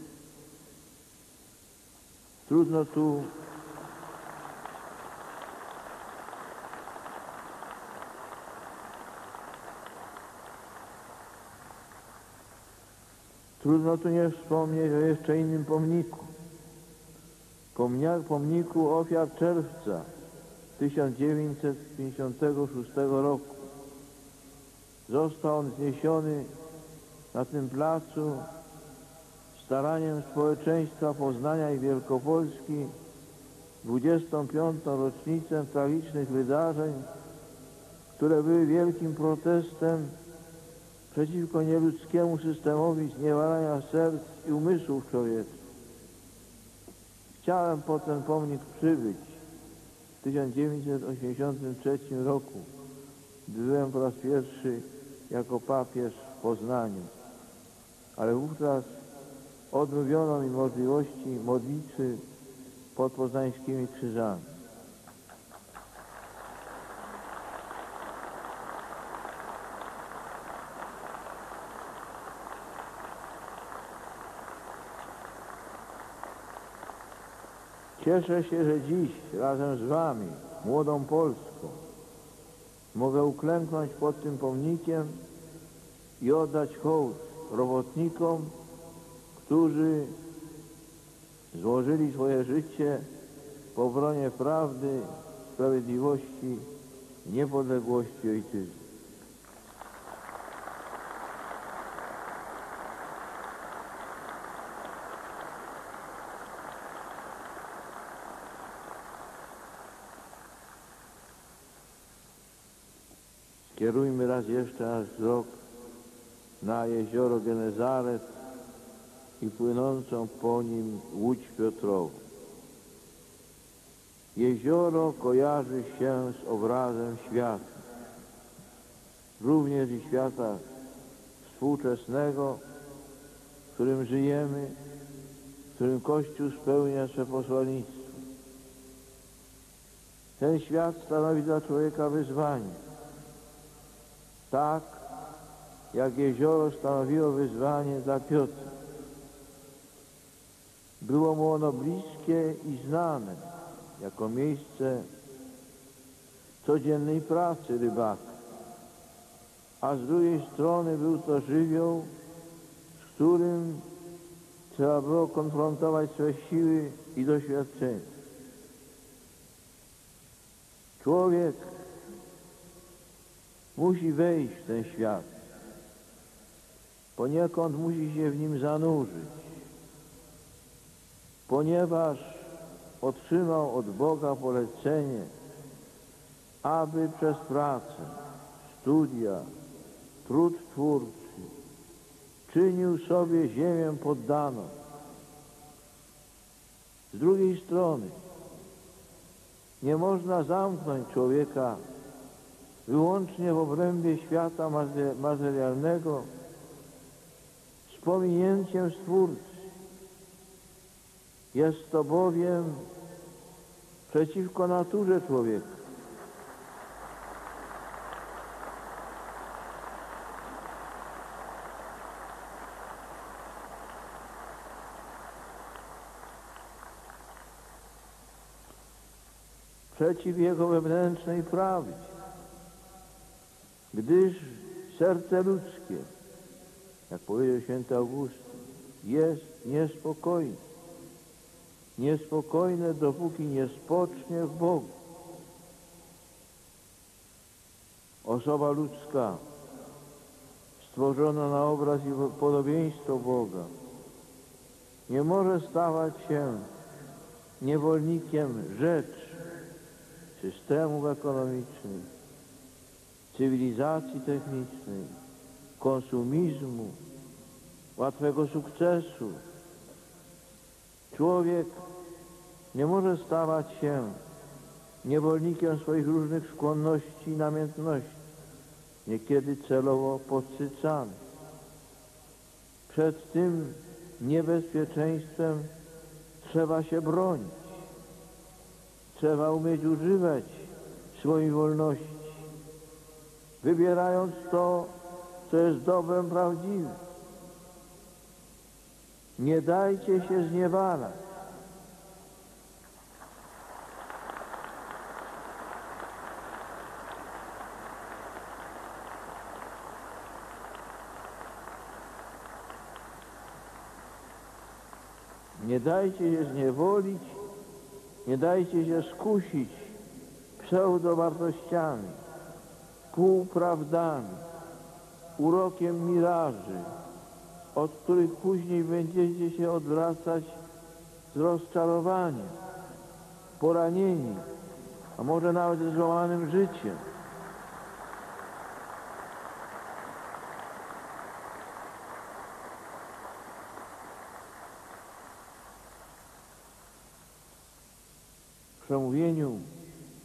Trudno tu Trudno tu nie wspomnieć o jeszcze innym pomniku. Pomnia- pomniku ofiar czerwca tysiąc dziewięćset pięćdziesiątego szóstego roku. Został on zniesiony na tym placu staraniem społeczeństwa Poznania i Wielkopolski w dwudziestą piątą rocznicę tragicznych wydarzeń, które były wielkim protestem przeciwko nieludzkiemu systemowi zniewalania serc i umysłów człowieczych. Chciałem po ten pomnik przybyć W tysiąc dziewięćset osiemdziesiątym trzecim roku byłem po raz pierwszy jako papież w Poznaniu, ale wówczas odmówiono mi możliwości modlitwy pod poznańskimi krzyżami. Cieszę się, że dziś razem z Wami, młodą Polską, mogę uklęknąć pod tym pomnikiem i oddać hołd robotnikom, którzy złożyli swoje życie w obronie prawdy, sprawiedliwości, niepodległości ojczyzny. Skierujmy raz jeszcze nasz wzrok na jezioro Genezaret i płynącą po nim Łódź Piotrową. Jezioro kojarzy się z obrazem świata, również i świata współczesnego, w którym żyjemy, w którym Kościół spełnia swe posłannictwo. Ten świat stanowi dla człowieka wyzwanie, tak jak jezioro stanowiło wyzwanie dla Piotra. Było mu ono bliskie i znane jako miejsce codziennej pracy rybaka, a z drugiej strony był to żywioł, z którym trzeba było konfrontować swe siły i doświadczenia. Człowiek musi wejść w ten świat, poniekąd musi się w nim zanurzyć, ponieważ otrzymał od Boga polecenie, aby przez pracę, studia, trud twórczy czynił sobie ziemię poddaną. Z drugiej strony nie można zamknąć człowieka wyłącznie w obrębie świata materialnego z pominięciem Stwórcy. Jest to bowiem przeciwko naturze człowieka. Przeciw jego wewnętrznej prawdzie, gdyż serce ludzkie, jak powiedział święty Augustyn, jest niespokojne. Niespokojne, dopóki nie spocznie w Bogu. Osoba ludzka, stworzona na obraz i podobieństwo Boga, nie może stawać się niewolnikiem rzeczy, systemów ekonomicznych, cywilizacji technicznej, konsumizmu, łatwego sukcesu. Człowiek nie może stawać się niewolnikiem swoich różnych skłonności i namiętności, niekiedy celowo podsycanych. Przed tym niebezpieczeństwem trzeba się bronić. Trzeba umieć używać swojej wolności, wybierając to, co jest dobrem prawdziwym. Nie dajcie się zniewalać. Nie dajcie się zniewolić, nie dajcie się skusić pseudowartościami, półprawdami, urokiem miraży, od których później będziecie się odwracać z rozczarowaniem, poranieni, a może nawet z złamanym życiem. W przemówieniu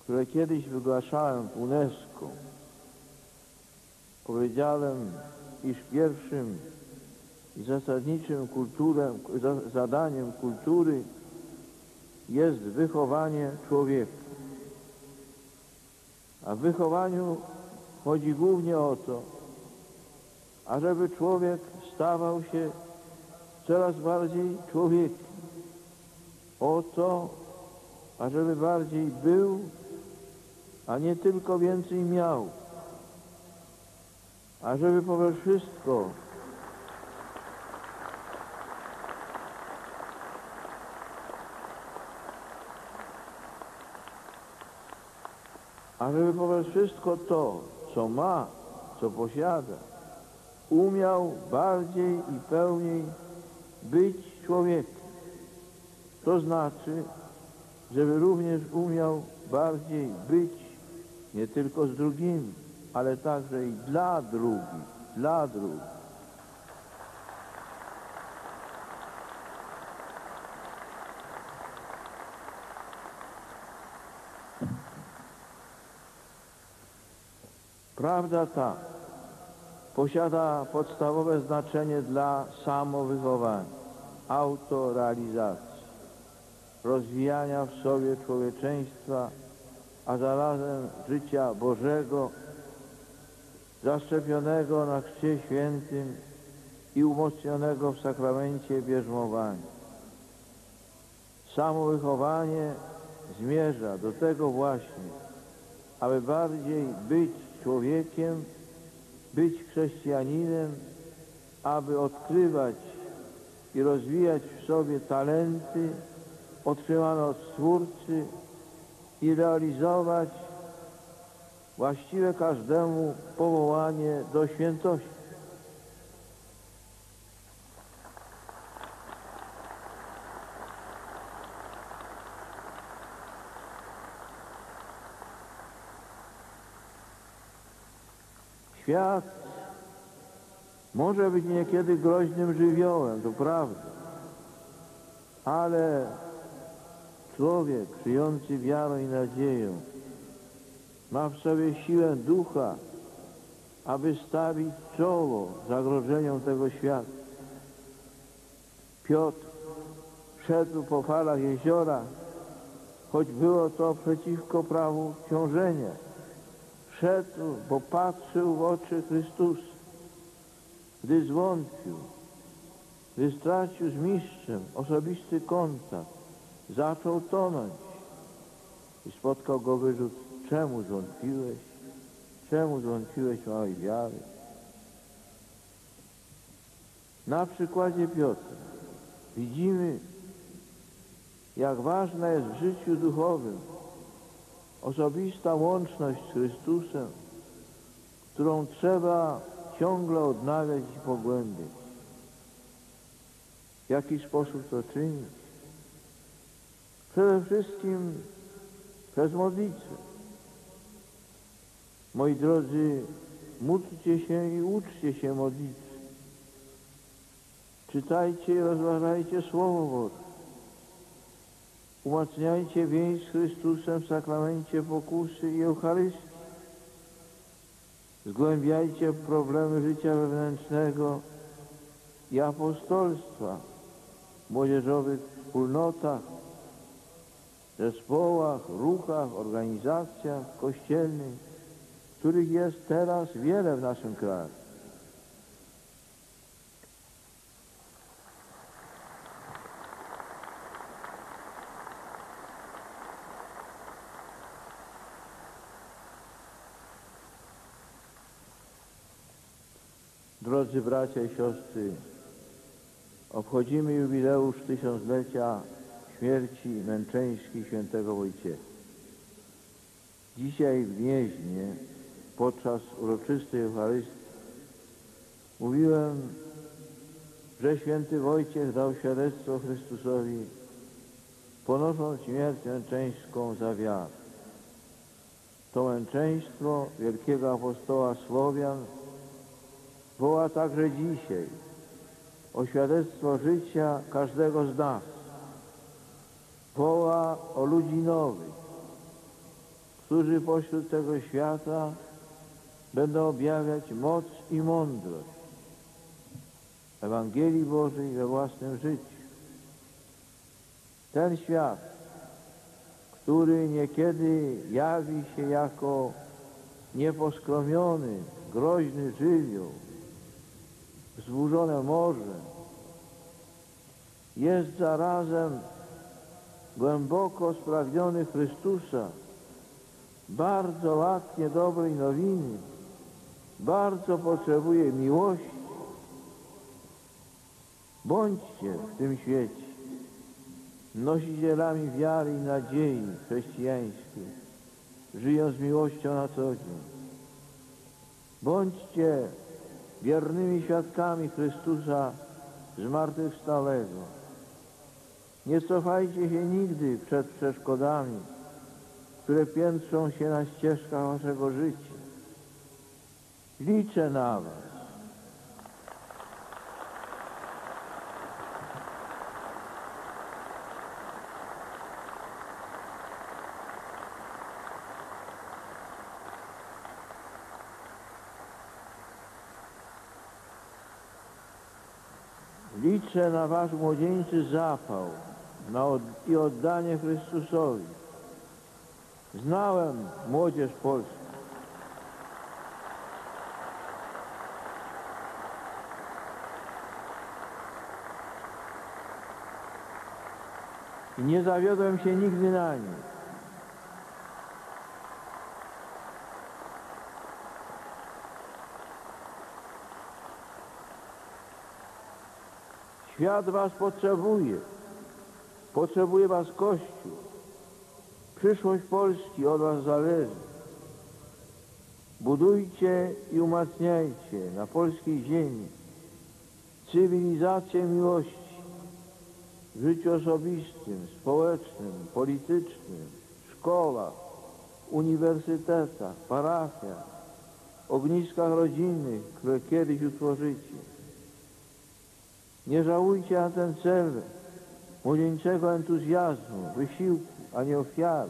które kiedyś wygłaszałem w UNESCO, powiedziałem, iż pierwszym i zasadniczym kulturem, zadaniem kultury jest wychowanie człowieka. A w wychowaniu chodzi głównie o to, ażeby człowiek stawał się coraz bardziej człowiekiem. O to, ażeby bardziej był, a nie tylko więcej miał. Ażeby poprzez wszystko ażeby poprzez wszystko to, co ma, co posiada, umiał bardziej i pełniej być człowiekiem. To znaczy, żeby również umiał bardziej być nie tylko z drugimi, ale także i dla drugich, dla drugich. Prawda ta posiada podstawowe znaczenie dla samowychowania, autorealizacji, rozwijania w sobie człowieczeństwa, a zarazem życia Bożego, zaszczepionego na Chrzcie Świętym i umocnionego w sakramencie bierzmowania. Samowychowanie zmierza do tego właśnie, aby bardziej być człowiekiem, być chrześcijaninem, aby odkrywać i rozwijać w sobie talenty otrzymane od Stwórcy i realizować właściwe każdemu powołanie do świętości. Świat może być niekiedy groźnym żywiołem, to prawda, ale człowiek żyjący wiarą i nadzieją ma w sobie siłę ducha, aby stawić czoło zagrożeniom tego świata. Piotr szedł po falach jeziora, choć było to przeciwko prawu ciążenia. Szedł, bo patrzył w oczy Chrystusa. Gdy zwątpił, gdy stracił z mistrzem osobisty kontakt, zaczął tonąć i spotkał go wyrzut: czemu zwątpiłeś? Czemu zwątpiłeś małej wiary? Na przykładzie Piotra widzimy, jak ważna jest w życiu duchowym osobista łączność z Chrystusem, którą trzeba ciągle odnawiać i pogłębiać. W jaki sposób to czynić? Przede wszystkim przez modlitwę. Moi drodzy, módlcie się i uczcie się modlitwy. Czytajcie i rozważajcie Słowo Boże. Umacniajcie więź z Chrystusem w sakramencie pokusy i Eucharystii. Zgłębiajcie problemy życia wewnętrznego i apostolstwa w młodzieżowych wspólnotach, zespołach, ruchach, organizacjach kościelnych, których jest teraz wiele w naszym kraju. Drodzy bracia i siostry, obchodzimy jubileusz tysiąclecia śmierci męczeńskiej świętego Wojciecha. Dzisiaj w Gnieźnie, podczas uroczystej Eucharystii, mówiłem, że święty Wojciech dał świadectwo Chrystusowi, ponosząc śmierć męczeńską za wiarę. To męczeństwo wielkiego apostoła Słowian woła także dzisiaj o świadectwo życia każdego z nas. Woła o ludzi nowych, którzy pośród tego świata będą objawiać moc i mądrość Ewangelii Bożej we własnym życiu. Ten świat, który niekiedy jawi się jako nieposkromiony, groźny żywioł, wzburzone morze, jest zarazem głęboko spragniony Chrystusa, bardzo łaknie dobrej nowiny, bardzo potrzebuje miłości. Bądźcie w tym świecie nosicielami wiary i nadziei chrześcijańskiej, żyjąc miłością na co dzień. Bądźcie wiernymi świadkami Chrystusa zmartwychwstałego. Nie cofajcie się nigdy przed przeszkodami, które piętrzą się na ścieżkach waszego życia. Liczę na was. Liczę na wasz młodzieńczy zapał na od, i oddanie Chrystusowi. Znałem młodzież polską. I nie zawiodłem się nigdy na niej. Świat was potrzebuje. Potrzebuje was Kościół. Przyszłość Polski od was zależy. Budujcie i umacniajcie na polskiej ziemi cywilizację miłości w życiu osobistym, społecznym, politycznym, w szkołach, uniwersytetach, parafiach, ogniskach rodzinnych, które kiedyś utworzycie. Nie żałujcie na ten cel młodzieńczego entuzjazmu, wysiłku, a nie ofiary.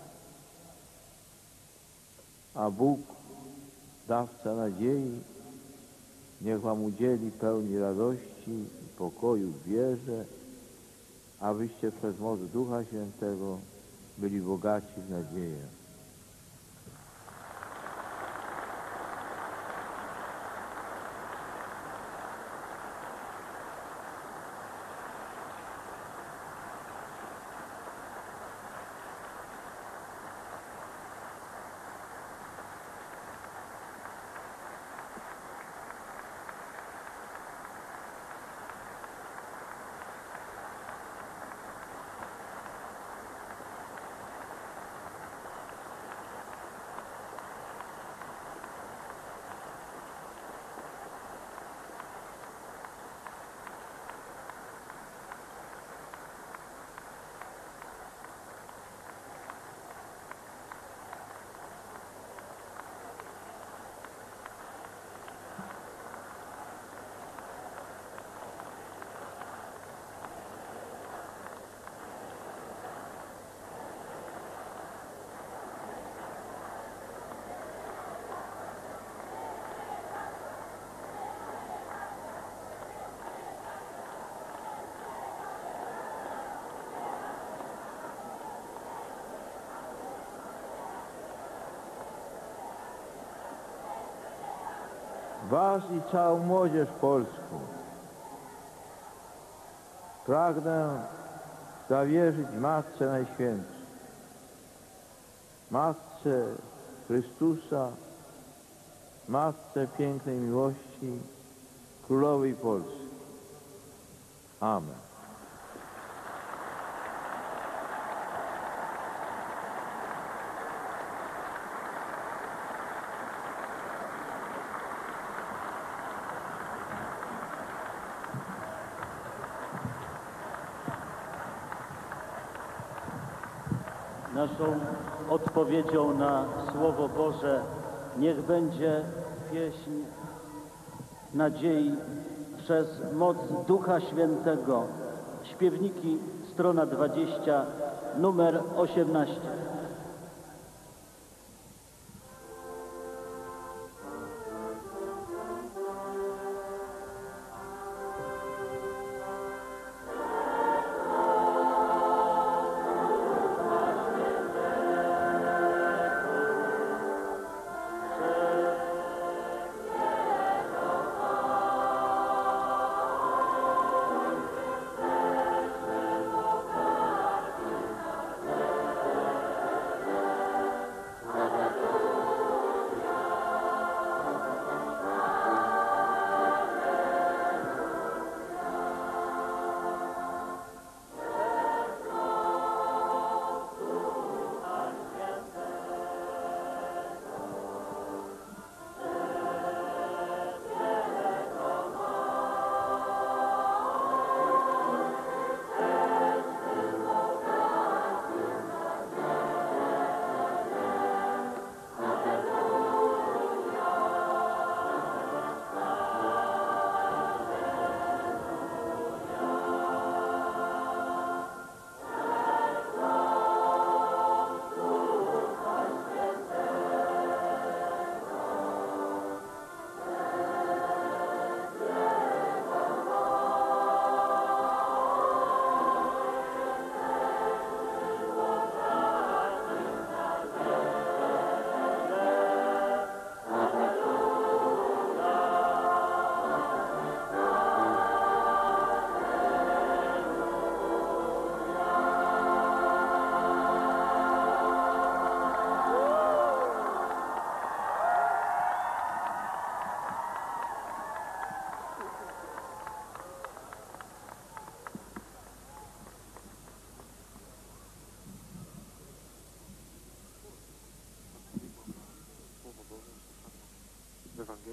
A Bóg, dawca nadziei, niech wam udzieli pełni radości i pokoju w wierze, abyście przez moc Ducha Świętego byli bogaci w nadzieję. Was i całą młodzież polską pragnę zawierzyć Matce Najświętszej, Matce Chrystusa, Matce pięknej miłości, Królowej Polski. Amen. Naszą odpowiedzią na Słowo Boże niech będzie pieśń nadziei przez moc Ducha Świętego. Śpiewniki, strona dwadzieścia, numer osiemnaście.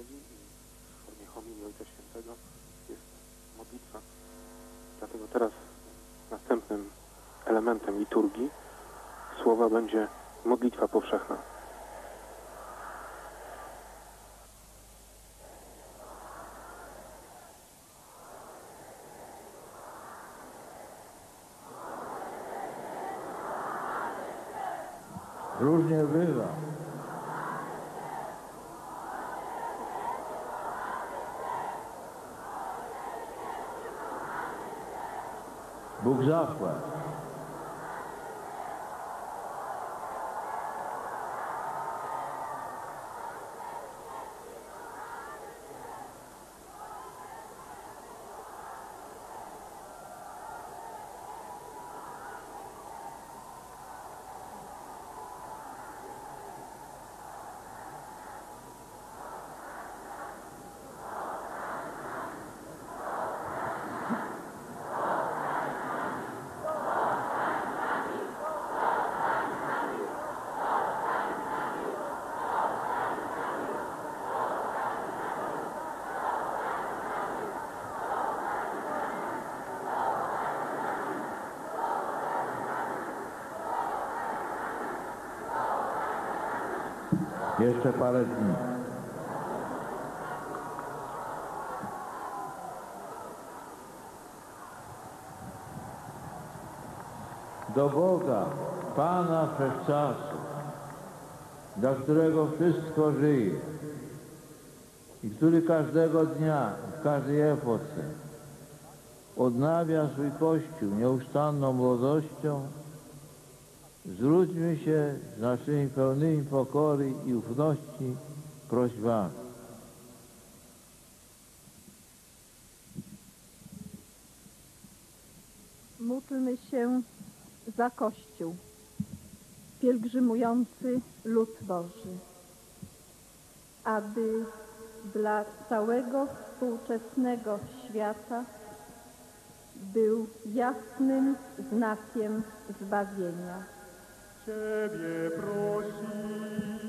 Ewangelii i w formie homilii Ojca Świętego jest modlitwa. Dlatego teraz następnym elementem liturgii słowa będzie modlitwa powszechna. Różnie bywa. Bóg zapłać. Jeszcze parę dni. Do Boga, Pana Wszechczasów, dla którego wszystko żyje i który każdego dnia, w każdej epoce odnawia swój Kościół nieustanną młodością, zwróćmy się z naszymi pełnymi pokory i ufności prośbami. Módlmy się za Kościół, pielgrzymujący lud Boży, aby dla całego współczesnego świata był jasnym znakiem zbawienia. Ciebie prosimy.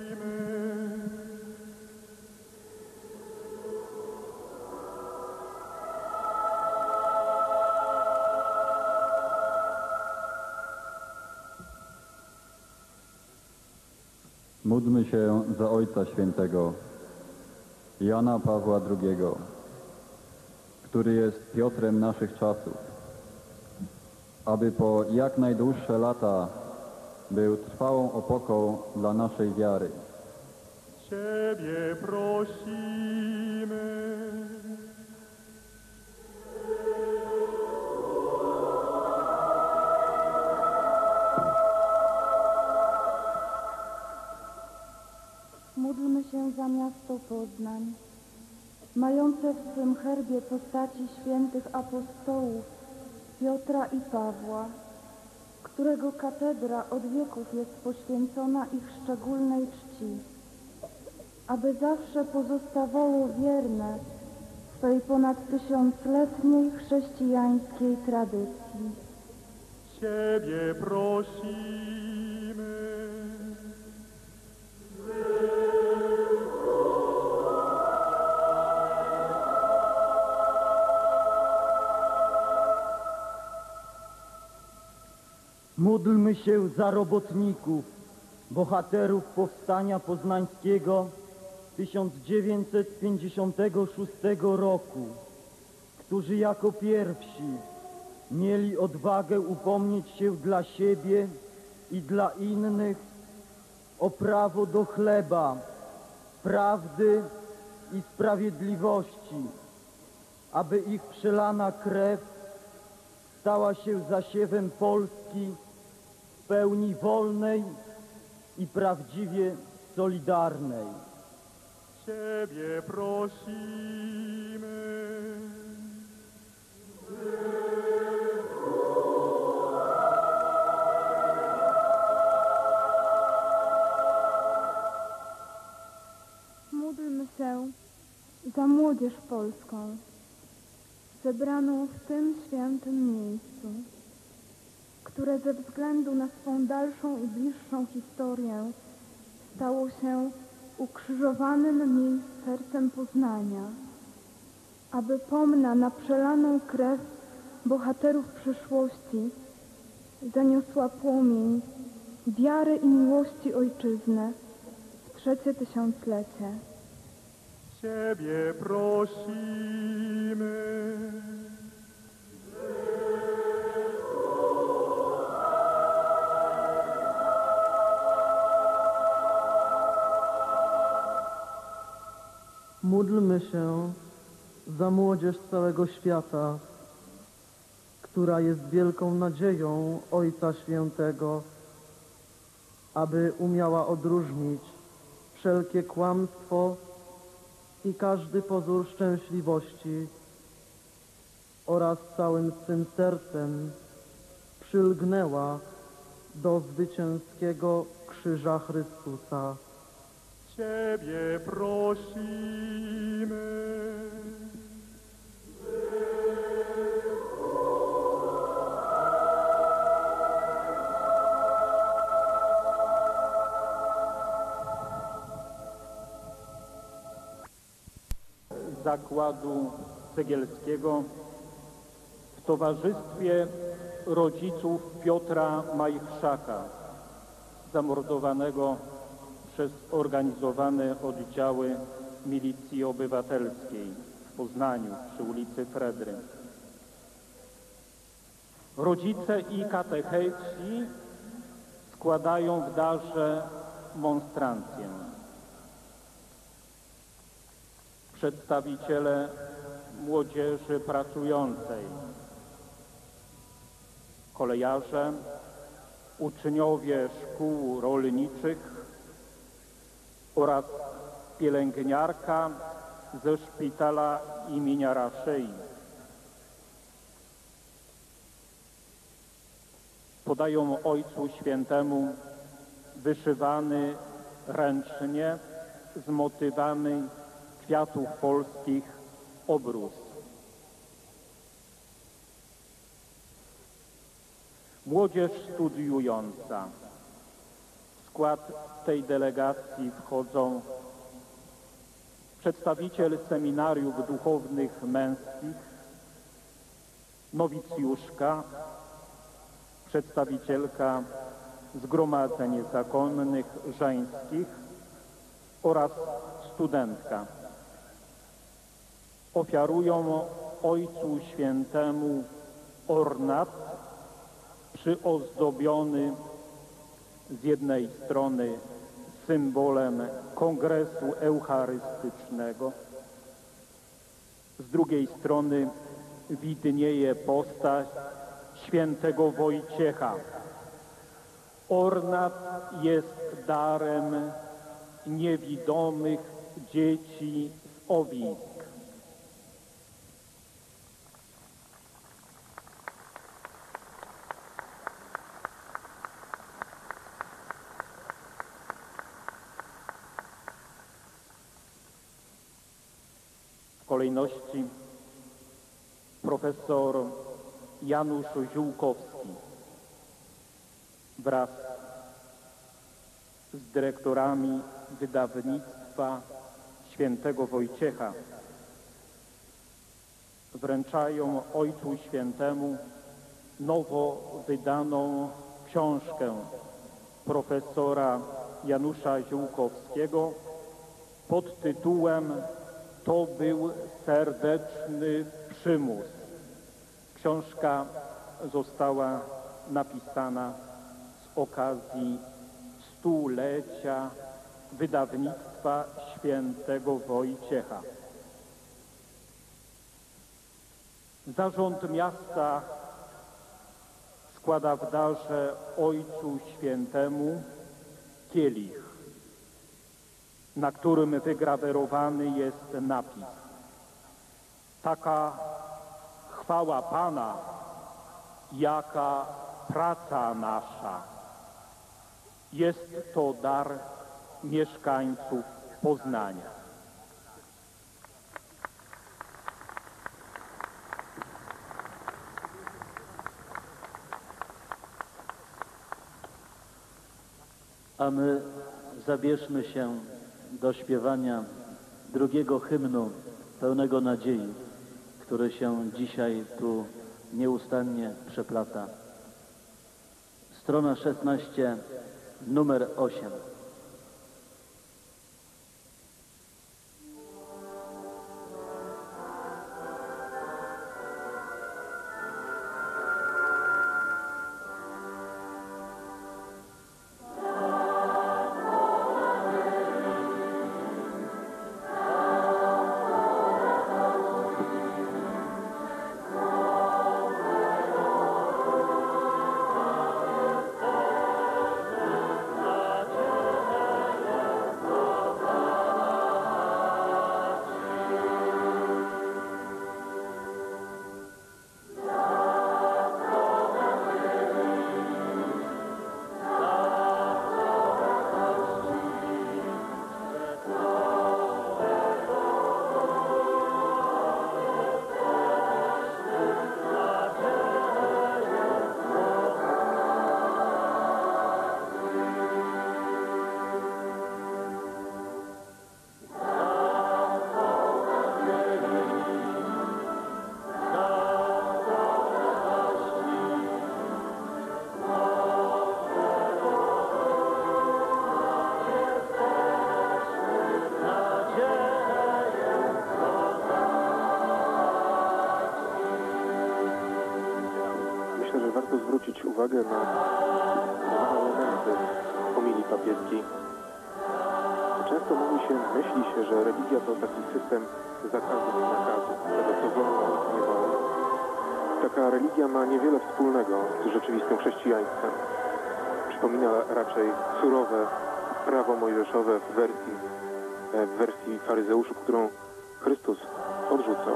Módlmy się za Ojca Świętego Jana Pawła drugiego, który jest Piotrem naszych czasów, aby po jak najdłuższe lata był trwałą opoką dla naszej wiary. Ciebie prosimy. Módlmy się za miasto Poznań, mające w swym herbie postaci świętych apostołów Piotra i Pawła, którego katedra od wieków jest poświęcona ich szczególnej czci, aby zawsze pozostawało wierne swej ponad tysiącletniej chrześcijańskiej tradycji. Ciebie prosimy. Módlmy się za robotników, bohaterów Powstania Poznańskiego tysiąc dziewięćset pięćdziesiątego szóstego roku, którzy jako pierwsi mieli odwagę upomnieć się dla siebie i dla innych o prawo do chleba, prawdy i sprawiedliwości, aby ich przelana krew stała się zasiewem Polski w pełni wolnej i prawdziwie solidarnej. Ciebie prosimy. Módlmy się za młodzież polską, zebraną w tym świętym miejscu, które ze względu na swą dalszą i bliższą historię stało się ukrzyżowanym mi sercem Poznania, aby pomna na przelaną krew bohaterów przyszłości zaniosła płomień wiary i miłości ojczyznę w trzecie tysiąclecie. Ciebie prosimy. Módlmy się za młodzież całego świata, która jest wielką nadzieją Ojca Świętego, aby umiała odróżnić wszelkie kłamstwo i każdy pozór szczęśliwości oraz całym swym sercem przylgnęła do zwycięskiego krzyża Chrystusa. Ciebie prosimy. Zakładu Cegielskiego w towarzystwie rodziców Piotra Majchrzaka, zamordowanego przez organizowane oddziały milicji obywatelskiej w Poznaniu przy ulicy Fredry. Rodzice i katecheci składają w darze monstrancję. Przedstawiciele młodzieży pracującej, kolejarze, uczniowie szkół rolniczych oraz pielęgniarka ze szpitala imienia Raszei. Podają Ojcu Świętemu wyszywany ręcznie z motywami kwiatów polskich obrus. Młodzież studiująca. W skład tej delegacji wchodzą przedstawiciel seminariów duchownych męskich, nowicjuszka, przedstawicielka zgromadzeń zakonnych żeńskich oraz studentka. Ofiarują Ojcu Świętemu ornat przyozdobiony z jednej strony symbolem Kongresu Eucharystycznego, z drugiej strony widnieje postać świętego Wojciecha. Ornat jest darem niewidomych dzieci z Owisk. W kolejności profesor Janusz Ziółkowski wraz z dyrektorami wydawnictwa świętego Wojciecha wręczają Ojcu Świętemu nowo wydaną książkę profesora Janusza Ziółkowskiego pod tytułem „To był serdeczny przymus”. Książka została napisana z okazji stulecia wydawnictwa świętego Wojciecha. Zarząd miasta składa w darze Ojcu Świętemu kielich, na którym wygrawerowany jest napis: taka chwała Pana, jaka praca nasza. Jest to dar mieszkańców Poznania. A my zabierzmy się do śpiewania drugiego hymnu pełnego nadziei, który się dzisiaj tu nieustannie przeplata. Strona szesnaście, numer osiem. warto zwrócić uwagę na dwa elementy homilii papieskiej. Często mówi się, myśli się, że religia to taki system zakazów i nakazów, tego co wolno i nie wolno. Taka religia ma niewiele wspólnego z rzeczywistym chrześcijaństwem. Przypomina raczej surowe prawo mojżeszowe w wersji, w wersji faryzeuszów, którą Chrystus odrzucał.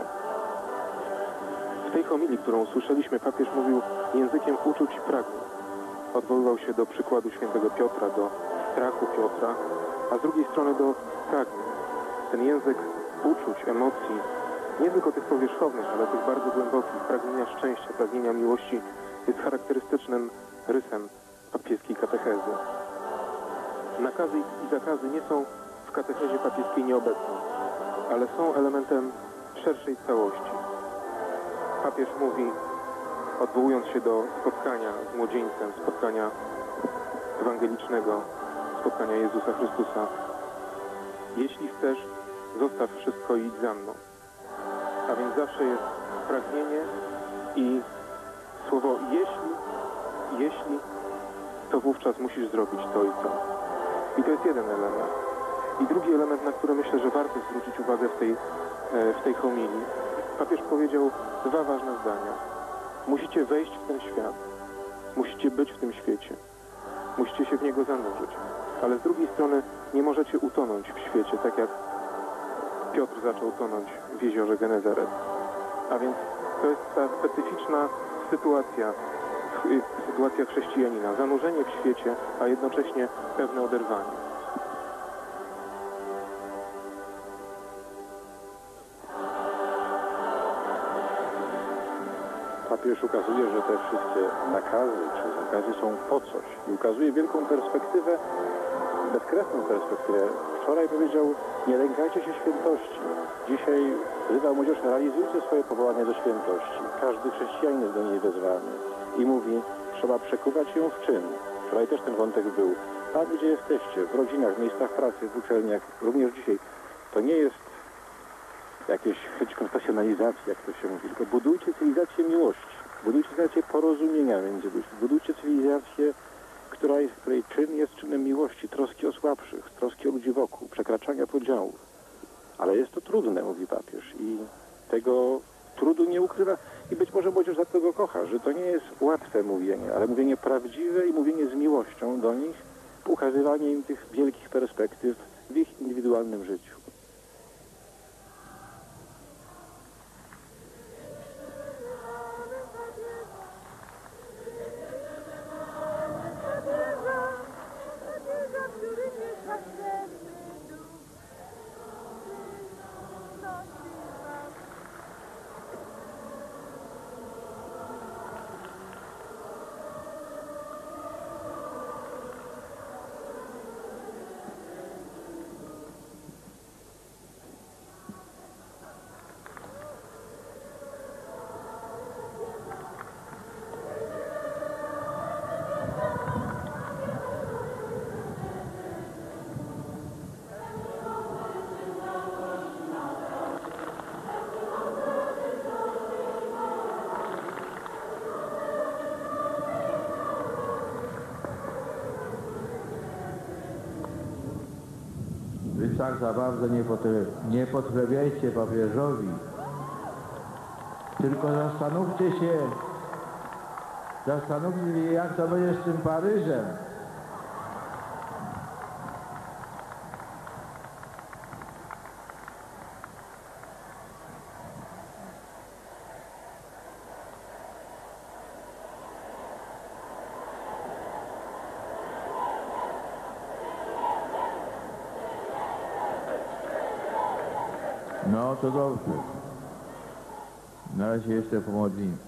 W tej homilii, którą usłyszeliśmy, papież mówił językiem uczuć i pragnień. Odwoływał się do przykładu świętego Piotra, do strachu Piotra, a z drugiej strony do pragnień. Ten język uczuć, emocji, nie tylko tych powierzchownych, ale tych bardzo głębokich, pragnienia szczęścia, pragnienia miłości, jest charakterystycznym rysem papieskiej katechezy. Nakazy i zakazy nie są w katechezie papieskiej nieobecne, ale są elementem szerszej całości. Papież mówi, odwołując się do spotkania z młodzieńcem, spotkania ewangelicznego, spotkania Jezusa Chrystusa: jeśli chcesz, zostaw wszystko i idź za mną. A więc zawsze jest pragnienie i słowo jeśli, jeśli, to wówczas musisz zrobić to i to. I to jest jeden element. I drugi element, na który myślę, że warto zwrócić uwagę w tej, w tej homilii. Papież powiedział dwa ważne zdania. Musicie wejść w ten świat. Musicie być w tym świecie. Musicie się w niego zanurzyć. Ale z drugiej strony nie możecie utonąć w świecie, tak jak Piotr zaczął tonąć w jeziorze Genezaret. A więc to jest ta specyficzna sytuacja, sytuacja chrześcijanina. Zanurzenie w świecie, a jednocześnie pewne oderwanie. Papież ukazuje, że te wszystkie nakazy czy zakazy są po coś i ukazuje wielką perspektywę, bezkresną perspektywę. Wczoraj powiedział, nie lękajcie się świętości. Dzisiaj wzywa młodzież, realizujcie swoje powołanie do świętości. Każdy chrześcijanin jest do niej wezwany i mówi, trzeba przekuwać ją w czyn. Wczoraj też ten wątek był. Tam, gdzie jesteście, w rodzinach, w miejscach pracy, w uczelniach, również dzisiaj, to nie jest jakieś chęć konfesjonalizacji, jak to się mówi, tylko budujcie cywilizację miłości, budujcie cywilizację porozumienia między ludźmi, budujcie cywilizację, która jest, której czyn jest czynem miłości, troski o słabszych, troski o ludzi wokół, przekraczania podziałów. Ale jest to trudne, mówi papież, i tego trudu nie ukrywa i być może młodzież za to go kocha, że to nie jest łatwe mówienie, ale mówienie prawdziwe i mówienie z miłością do nich, ukazywanie im tych wielkich perspektyw w ich indywidualnym życiu. Wy tak za bardzo nie, podle, nie podchlebiajcie papieżowi, tylko zastanówcie się, zastanówcie się, jak to będzie z tym Paryżem. No to dobrze. Na razie jeszcze pomodlimy.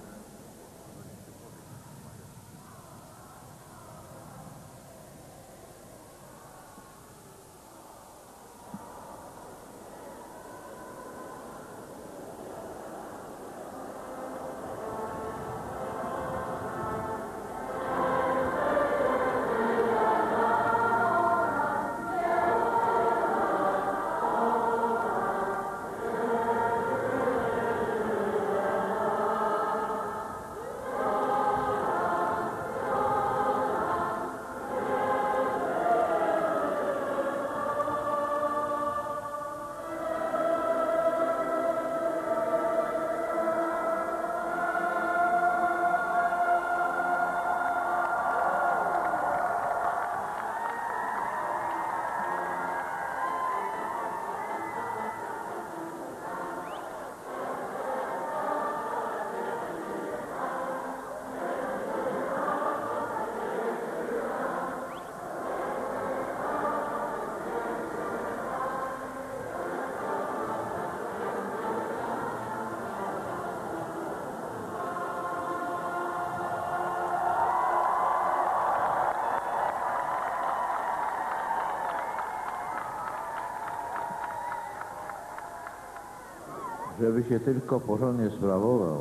Żeby się tylko porządnie sprawował,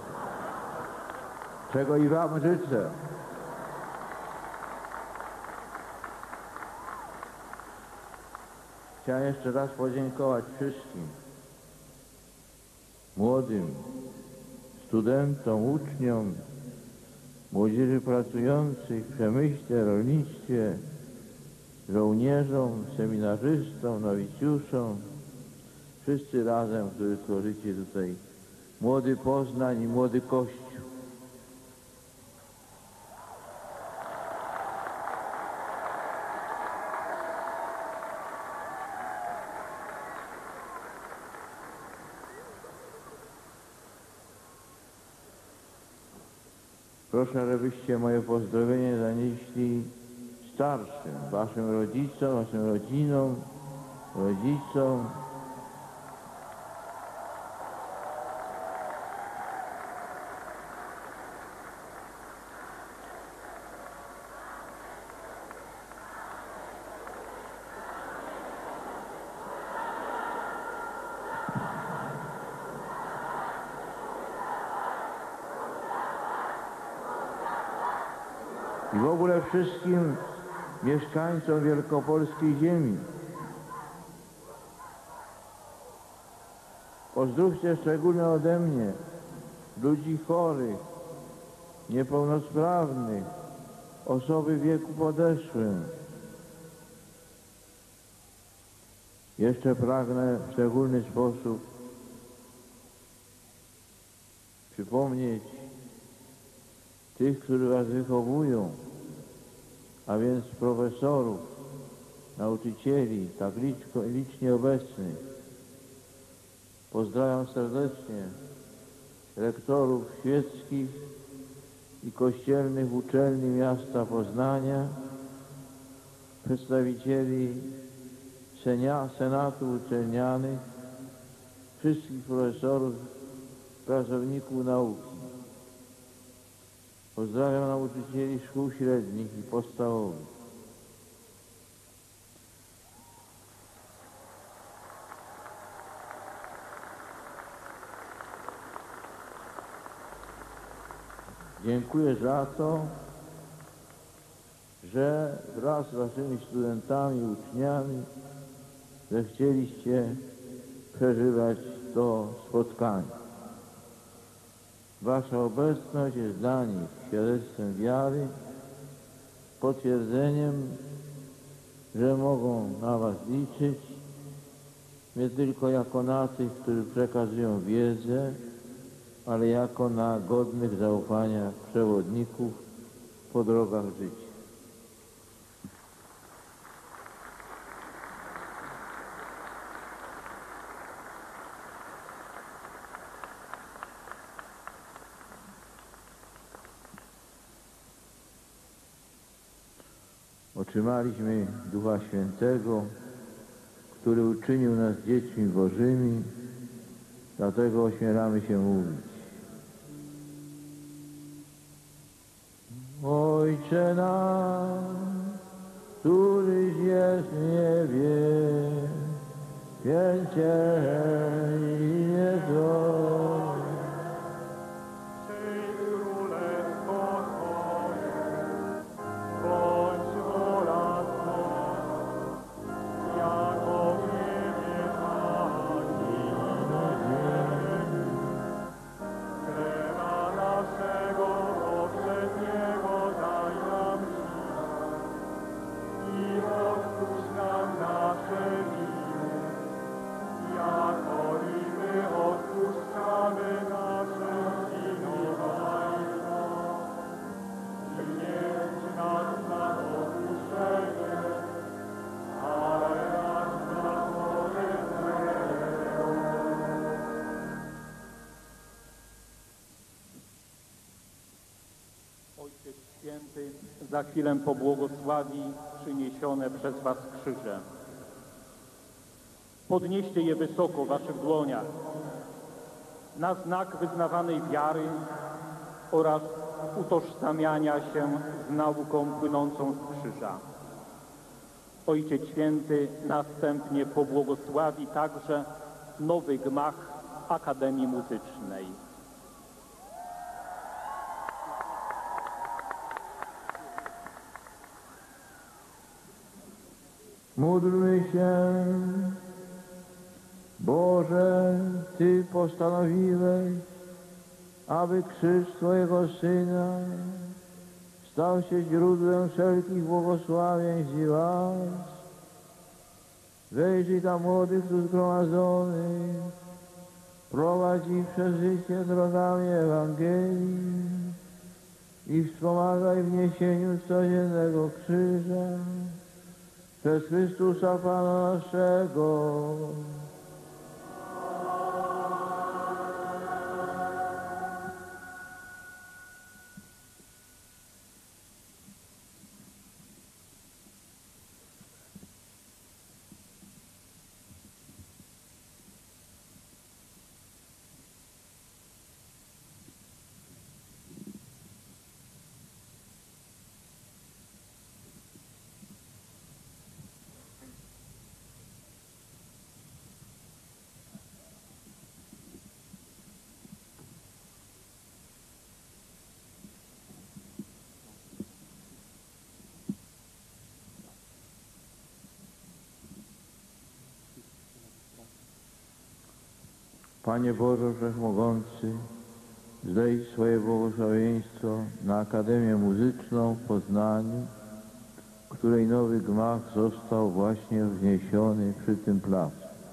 czego i wam życzę. Chciałem jeszcze raz podziękować wszystkim młodym studentom, uczniom, młodzieży pracujących w przemyśle, rolnictwie, żołnierzom, seminarzystom, nowicjuszom, wszyscy razem, którzy tworzycie tutaj młody Poznań i młody Kościół. Proszę, żebyście moje pozdrowienie zanieśli starszym, waszym rodzicom, waszym rodzinom, rodzicom, i w ogóle wszystkim mieszkańcom wielkopolskiej ziemi. Pozdrówcie szczególnie ode mnie ludzi chorych, niepełnosprawnych, osoby w wieku podeszłym. Jeszcze pragnę w szczególny sposób przypomnieć tych, którzy was wychowują, a więc profesorów, nauczycieli, tak liczko, licznie obecnych. Pozdrawiam serdecznie rektorów świeckich i kościelnych uczelni miasta Poznania, przedstawicieli senia, Senatu Uczelnianych, wszystkich profesorów, pracowników nauki. Pozdrawiam nauczycieli szkół średnich i podstawowych. Dziękuję za to, że wraz z waszymi studentami, uczniami zechcieliście przeżywać to spotkanie. Wasza obecność jest dla nich świadectwem wiary, potwierdzeniem że mogą na Was liczyć, nie tylko jako na tych, którzy przekazują wiedzę, ale jako na godnych zaufania przewodników po drogach życia. Otrzymaliśmy Ducha Świętego, który uczynił nas dziećmi Bożymi, dlatego ośmielamy się mówić. Ojcze nasz, któryś jest w niebie, święć się imię Twoje. Przyjdź królestwo Twoje, bądź wola Twoja, jako w niebie, tak i na ziemi. Chleba naszego powszedniego daj nam dziś i odpuść nam nasze winy, jako i my odpuszczamy naszym winowajcom. I nie wódź nas na pokuszenie, ale nas zbaw od złego. Ojciec Święty za chwilę pobłogosławi przyniesione przez Was krzyże. Podnieście je wysoko w Waszych dłoniach na znak wyznawanej wiary oraz utożsamiania się z nauką płynącą z krzyża. Ojciec Święty następnie pobłogosławi także nowy gmach Akademii Muzycznej. Módlmy się. Boże, Ty postanowiłeś, aby krzyż Twojego Syna stał się źródłem wszelkich błogosławieństw i łask. Wejrzyj na młodych tu zgromadzonych, prowadź ich przez życie drogami Ewangelii i wspomagaj w niesieniu codziennego krzyża przez Chrystusa Pana naszego. Panie Boże Wszechmogący, zlej swoje błogosławieństwo na Akademię Muzyczną w Poznaniu, której nowy gmach został właśnie wzniesiony przy tym placu.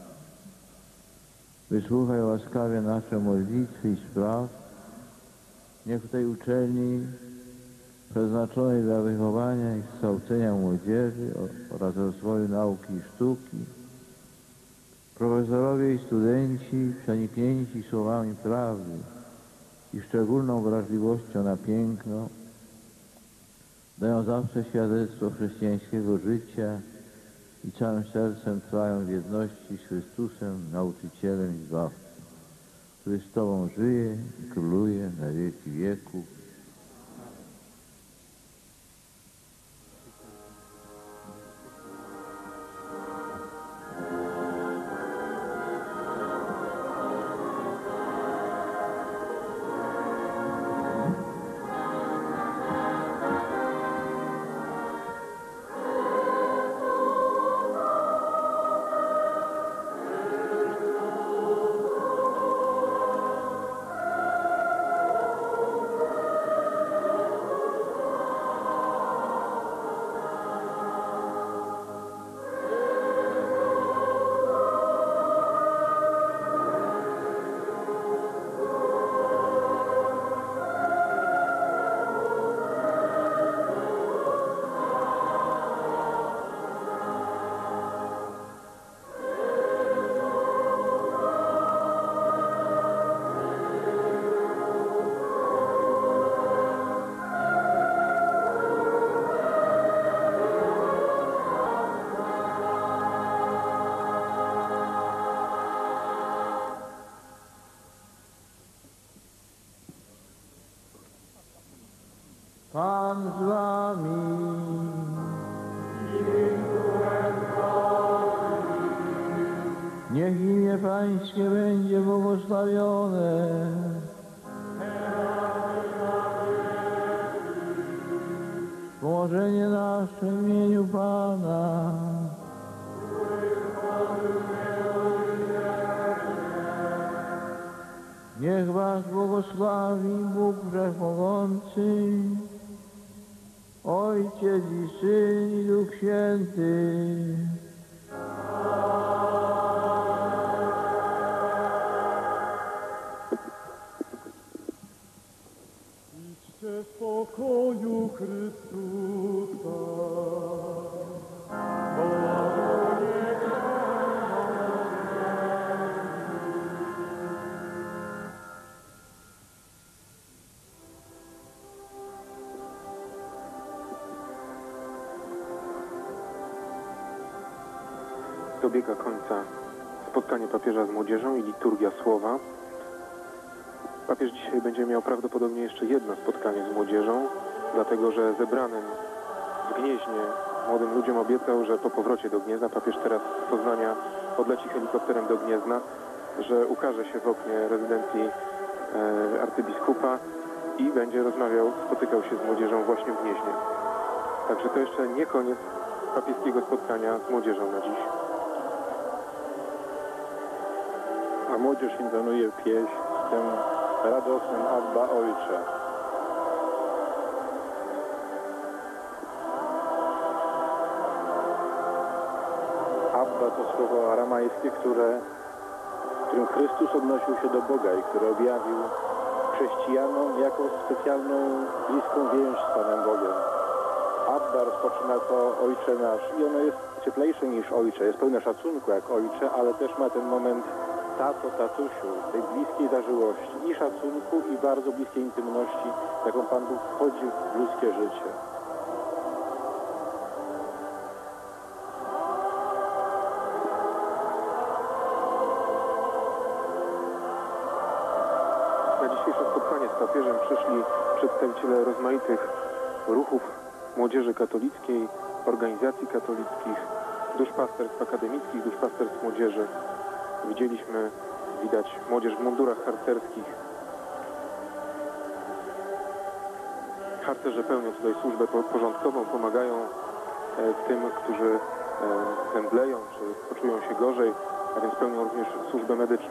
Wysłuchaj łaskawie nasze modlitwy i spraw. Niech w tej uczelni przeznaczonej dla wychowania i kształcenia młodzieży oraz rozwoju nauki i sztuki profesorowie i studenci przeniknięci słowami prawdy i szczególną wrażliwością na piękno dają zawsze świadectwo chrześcijańskiego życia i całym sercem trwają w jedności z Chrystusem, nauczycielem i zbawcą, który z Tobą żyje i króluje na wieki wieków. Pan z wami. Niech imię Pańskie będzie błogosławione. Pomożenie nasze w imieniu Pana. Niech was błogosławi Bóg Wszechmogący, Ojciec i Syn i Duch Święty. Idźcie w pokoju Chrystusa. Dobiega końca spotkanie papieża z młodzieżą i liturgia słowa. Papież dzisiaj będzie miał prawdopodobnie jeszcze jedno spotkanie z młodzieżą, dlatego że zebranym w Gnieźnie młodym ludziom obiecał, że po powrocie do Gniezna papież teraz z Poznania odleci helikopterem do Gniezna, że ukaże się w oknie rezydencji e, arcybiskupa i będzie rozmawiał, spotykał się z młodzieżą właśnie w Gnieźnie. Także to jeszcze nie koniec papieskiego spotkania z młodzieżą na dziś. A młodzież intonuje pieśń z tym radosnym Abba Ojcze. Abba to słowo aramajskie, które, którym Chrystus odnosił się do Boga i które objawił chrześcijanom jako specjalną, bliską więź z Panem Bogiem. Abba rozpoczyna to Ojcze nasz i ono jest cieplejsze niż Ojcze, jest pełne szacunku jak Ojcze, ale też ma ten moment tato, tatusiu, tej bliskiej zażyłości i szacunku i bardzo bliskiej intymności, jaką Pan Bóg wchodzi w ludzkie życie. Na dzisiejsze spotkanie z papieżem przyszli przedstawiciele rozmaitych ruchów młodzieży katolickiej, organizacji katolickich, duszpasterstw akademickich, duszpasterstw młodzieży. Widzieliśmy, widać młodzież w mundurach harcerskich. Harcerze pełnią tutaj służbę porządkową, pomagają tym, którzy zemdleją czy poczują się gorzej, a więc pełnią również służbę medyczną.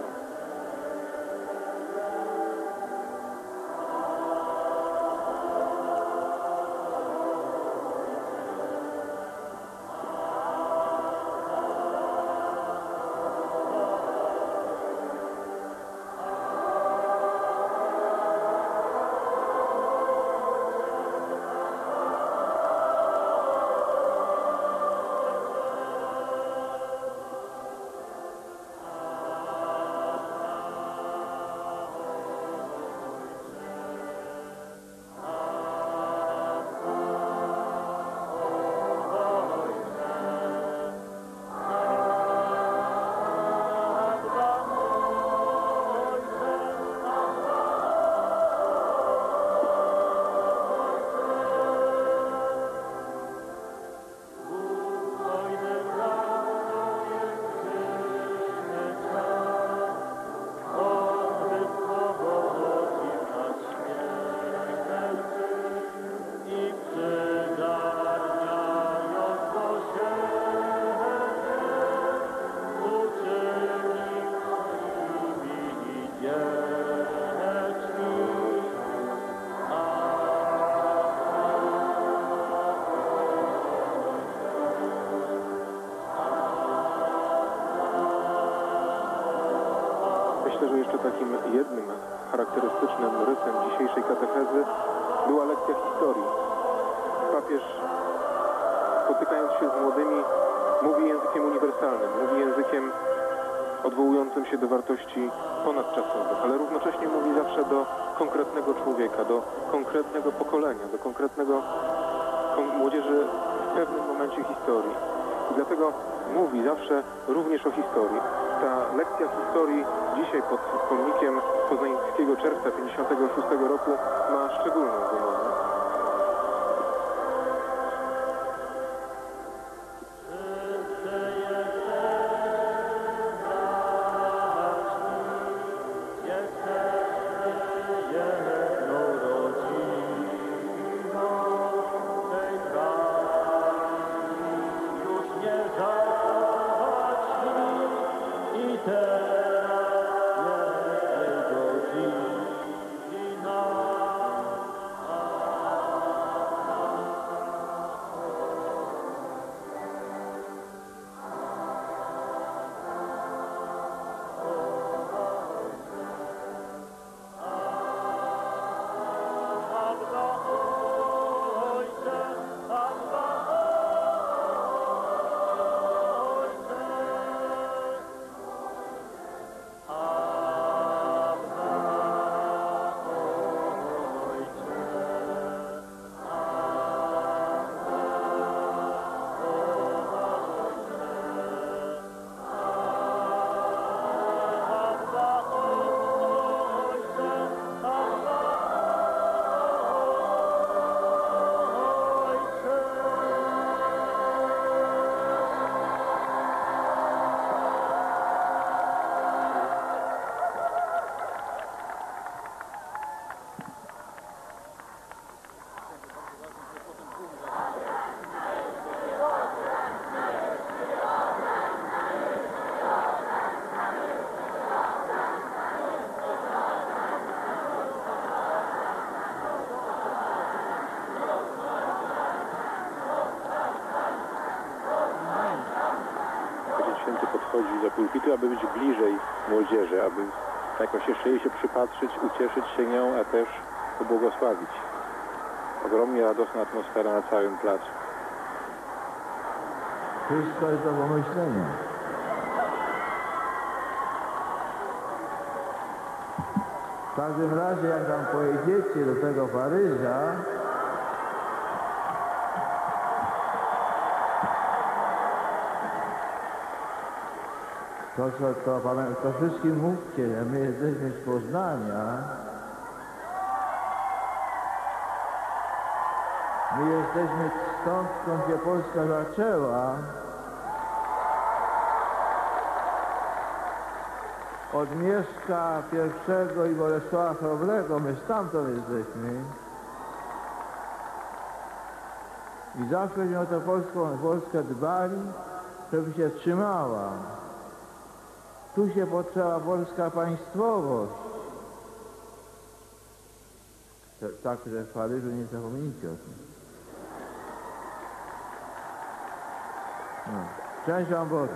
Myślę, że jeszcze takim jednym charakterystycznym rysem dzisiejszej katechezy była lekcja historii. Papież, spotykając się z młodymi, mówi językiem uniwersalnym, mówi językiem odwołującym się do wartości ponadczasowych, ale równocześnie mówi zawsze do konkretnego człowieka, do konkretnego pokolenia, do konkretnego młodzieży w pewnym momencie historii. I dlatego mówi zawsze również o historii. Ta lekcja historii dzisiaj pod pomnikiem Poznańskiego Czerwca tysiąc dziewięćset pięćdziesiątego szóstego roku ma szczególną wymowę. Święty podchodzi do pulpitu, aby być bliżej młodzieży, aby jakoś jeszcze jej się przypatrzyć, ucieszyć się nią, a też pobłogosławić. Ogromnie radosna atmosfera na całym placu. Wszystko jest do pomyślenia. W każdym razie, jak tam pojedziecie do tego Paryża, to, to, to, to wszystkim mówcie, że my jesteśmy z Poznania. My jesteśmy stąd, skąd się Polska zaczęła. Od Mieszka pierwszego i Bolesława Chrobrego, my stamtąd jesteśmy. I zawsze o tę Polską, Polskę dbali, żeby się trzymała. Tu się potrzeba polska państwowość. Także w Paryżu nie zapomnijcie o tym. No. Szczęść Wam Boże.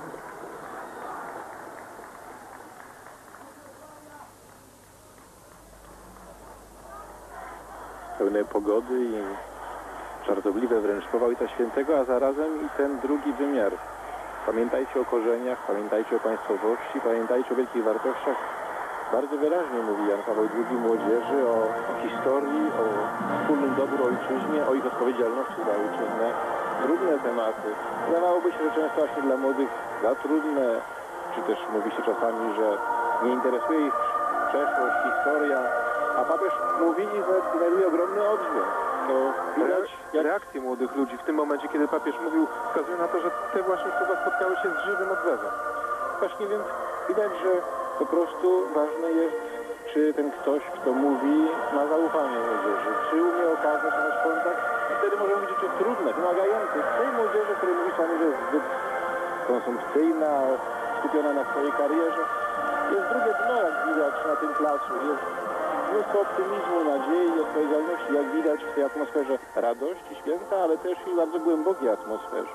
Pełne pogody i żartobliwe wręcz słowa Ojca Świętego, a zarazem i ten drugi wymiar. Pamiętajcie o korzeniach, pamiętajcie o państwowości, pamiętajcie o wielkich wartościach. Bardzo wyraźnie mówi Jan Paweł drugi młodzieży o, o historii, o wspólnym dobru ojczyźnie, o ich odpowiedzialności za ojczyznę. Trudne tematy. Wydawałoby się, że często właśnie dla młodych za trudne, czy też mówi się czasami, że nie interesuje ich przeszłość, historia, a papież mówi i znajduje ogromny oddźwięk. To widać jak... Reakcje młodych ludzi w tym momencie, kiedy papież mówił, wskazuje na to, że te właśnie słowa spotkały się z żywym odzewem. Właśnie więc widać, że po prostu ważne jest, czy ten ktoś, kto mówi, ma zaufanie młodzieży, czy umie okazać nasz kontakt. I wtedy możemy mówić o trudne, wymagających tej młodzieży, której mówi sami, że jest zbyt konsumpcyjna, skupiona na swojej karierze. Jest drugie dno, jak widać na tym placu. Jest mnóstwo optymizmu, nadziei i odpowiedzialności, jak widać w tej atmosferze radości, święta, ale też i bardzo głębokiej atmosferze.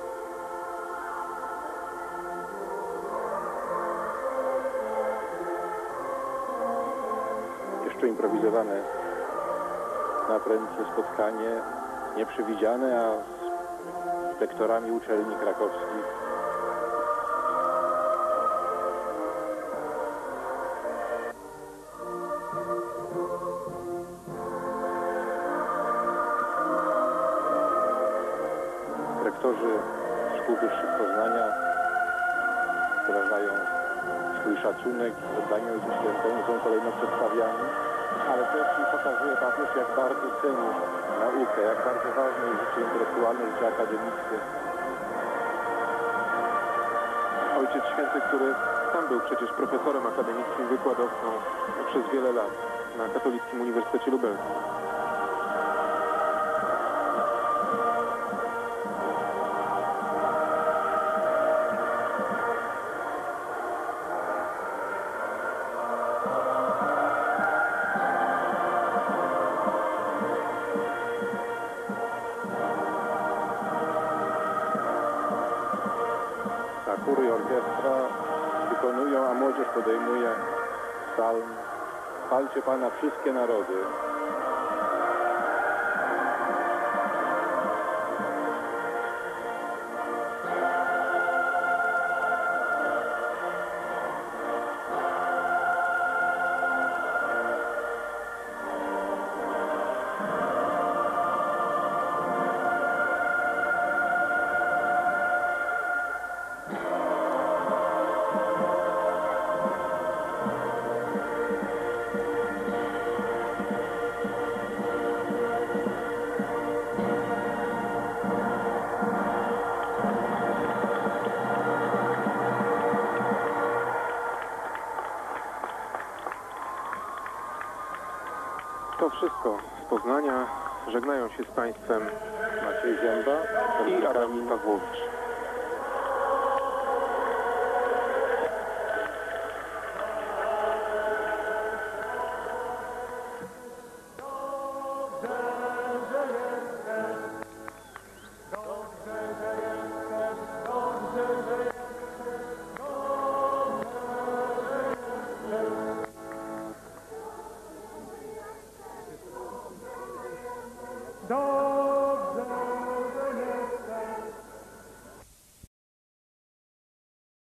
Jeszcze improwizowane naprędce spotkanie, nieprzewidziane, a z lektorami uczelni krakowskich. Rektorzy szkół wyższych Poznania wyrażają swój szacunek, oddanie Ojcu Świętemu, są kolejno przedstawiani, ale też i pokazuje papież, jak bardzo ceni naukę, jak bardzo ważne jest życie intelektualne, życie akademickie. Ojciec Święty, który sam był przecież profesorem akademickim, wykładowcą przez wiele lat na Katolickim Uniwersytecie Lubelskim. Chóry i orkiestra wykonują, a młodzież podejmuje psalm Chwalcie Pana wszystkie narody. To wszystko z Poznania. Żegnają się z Państwem Maciej Zięba i Adam Pawłowicz.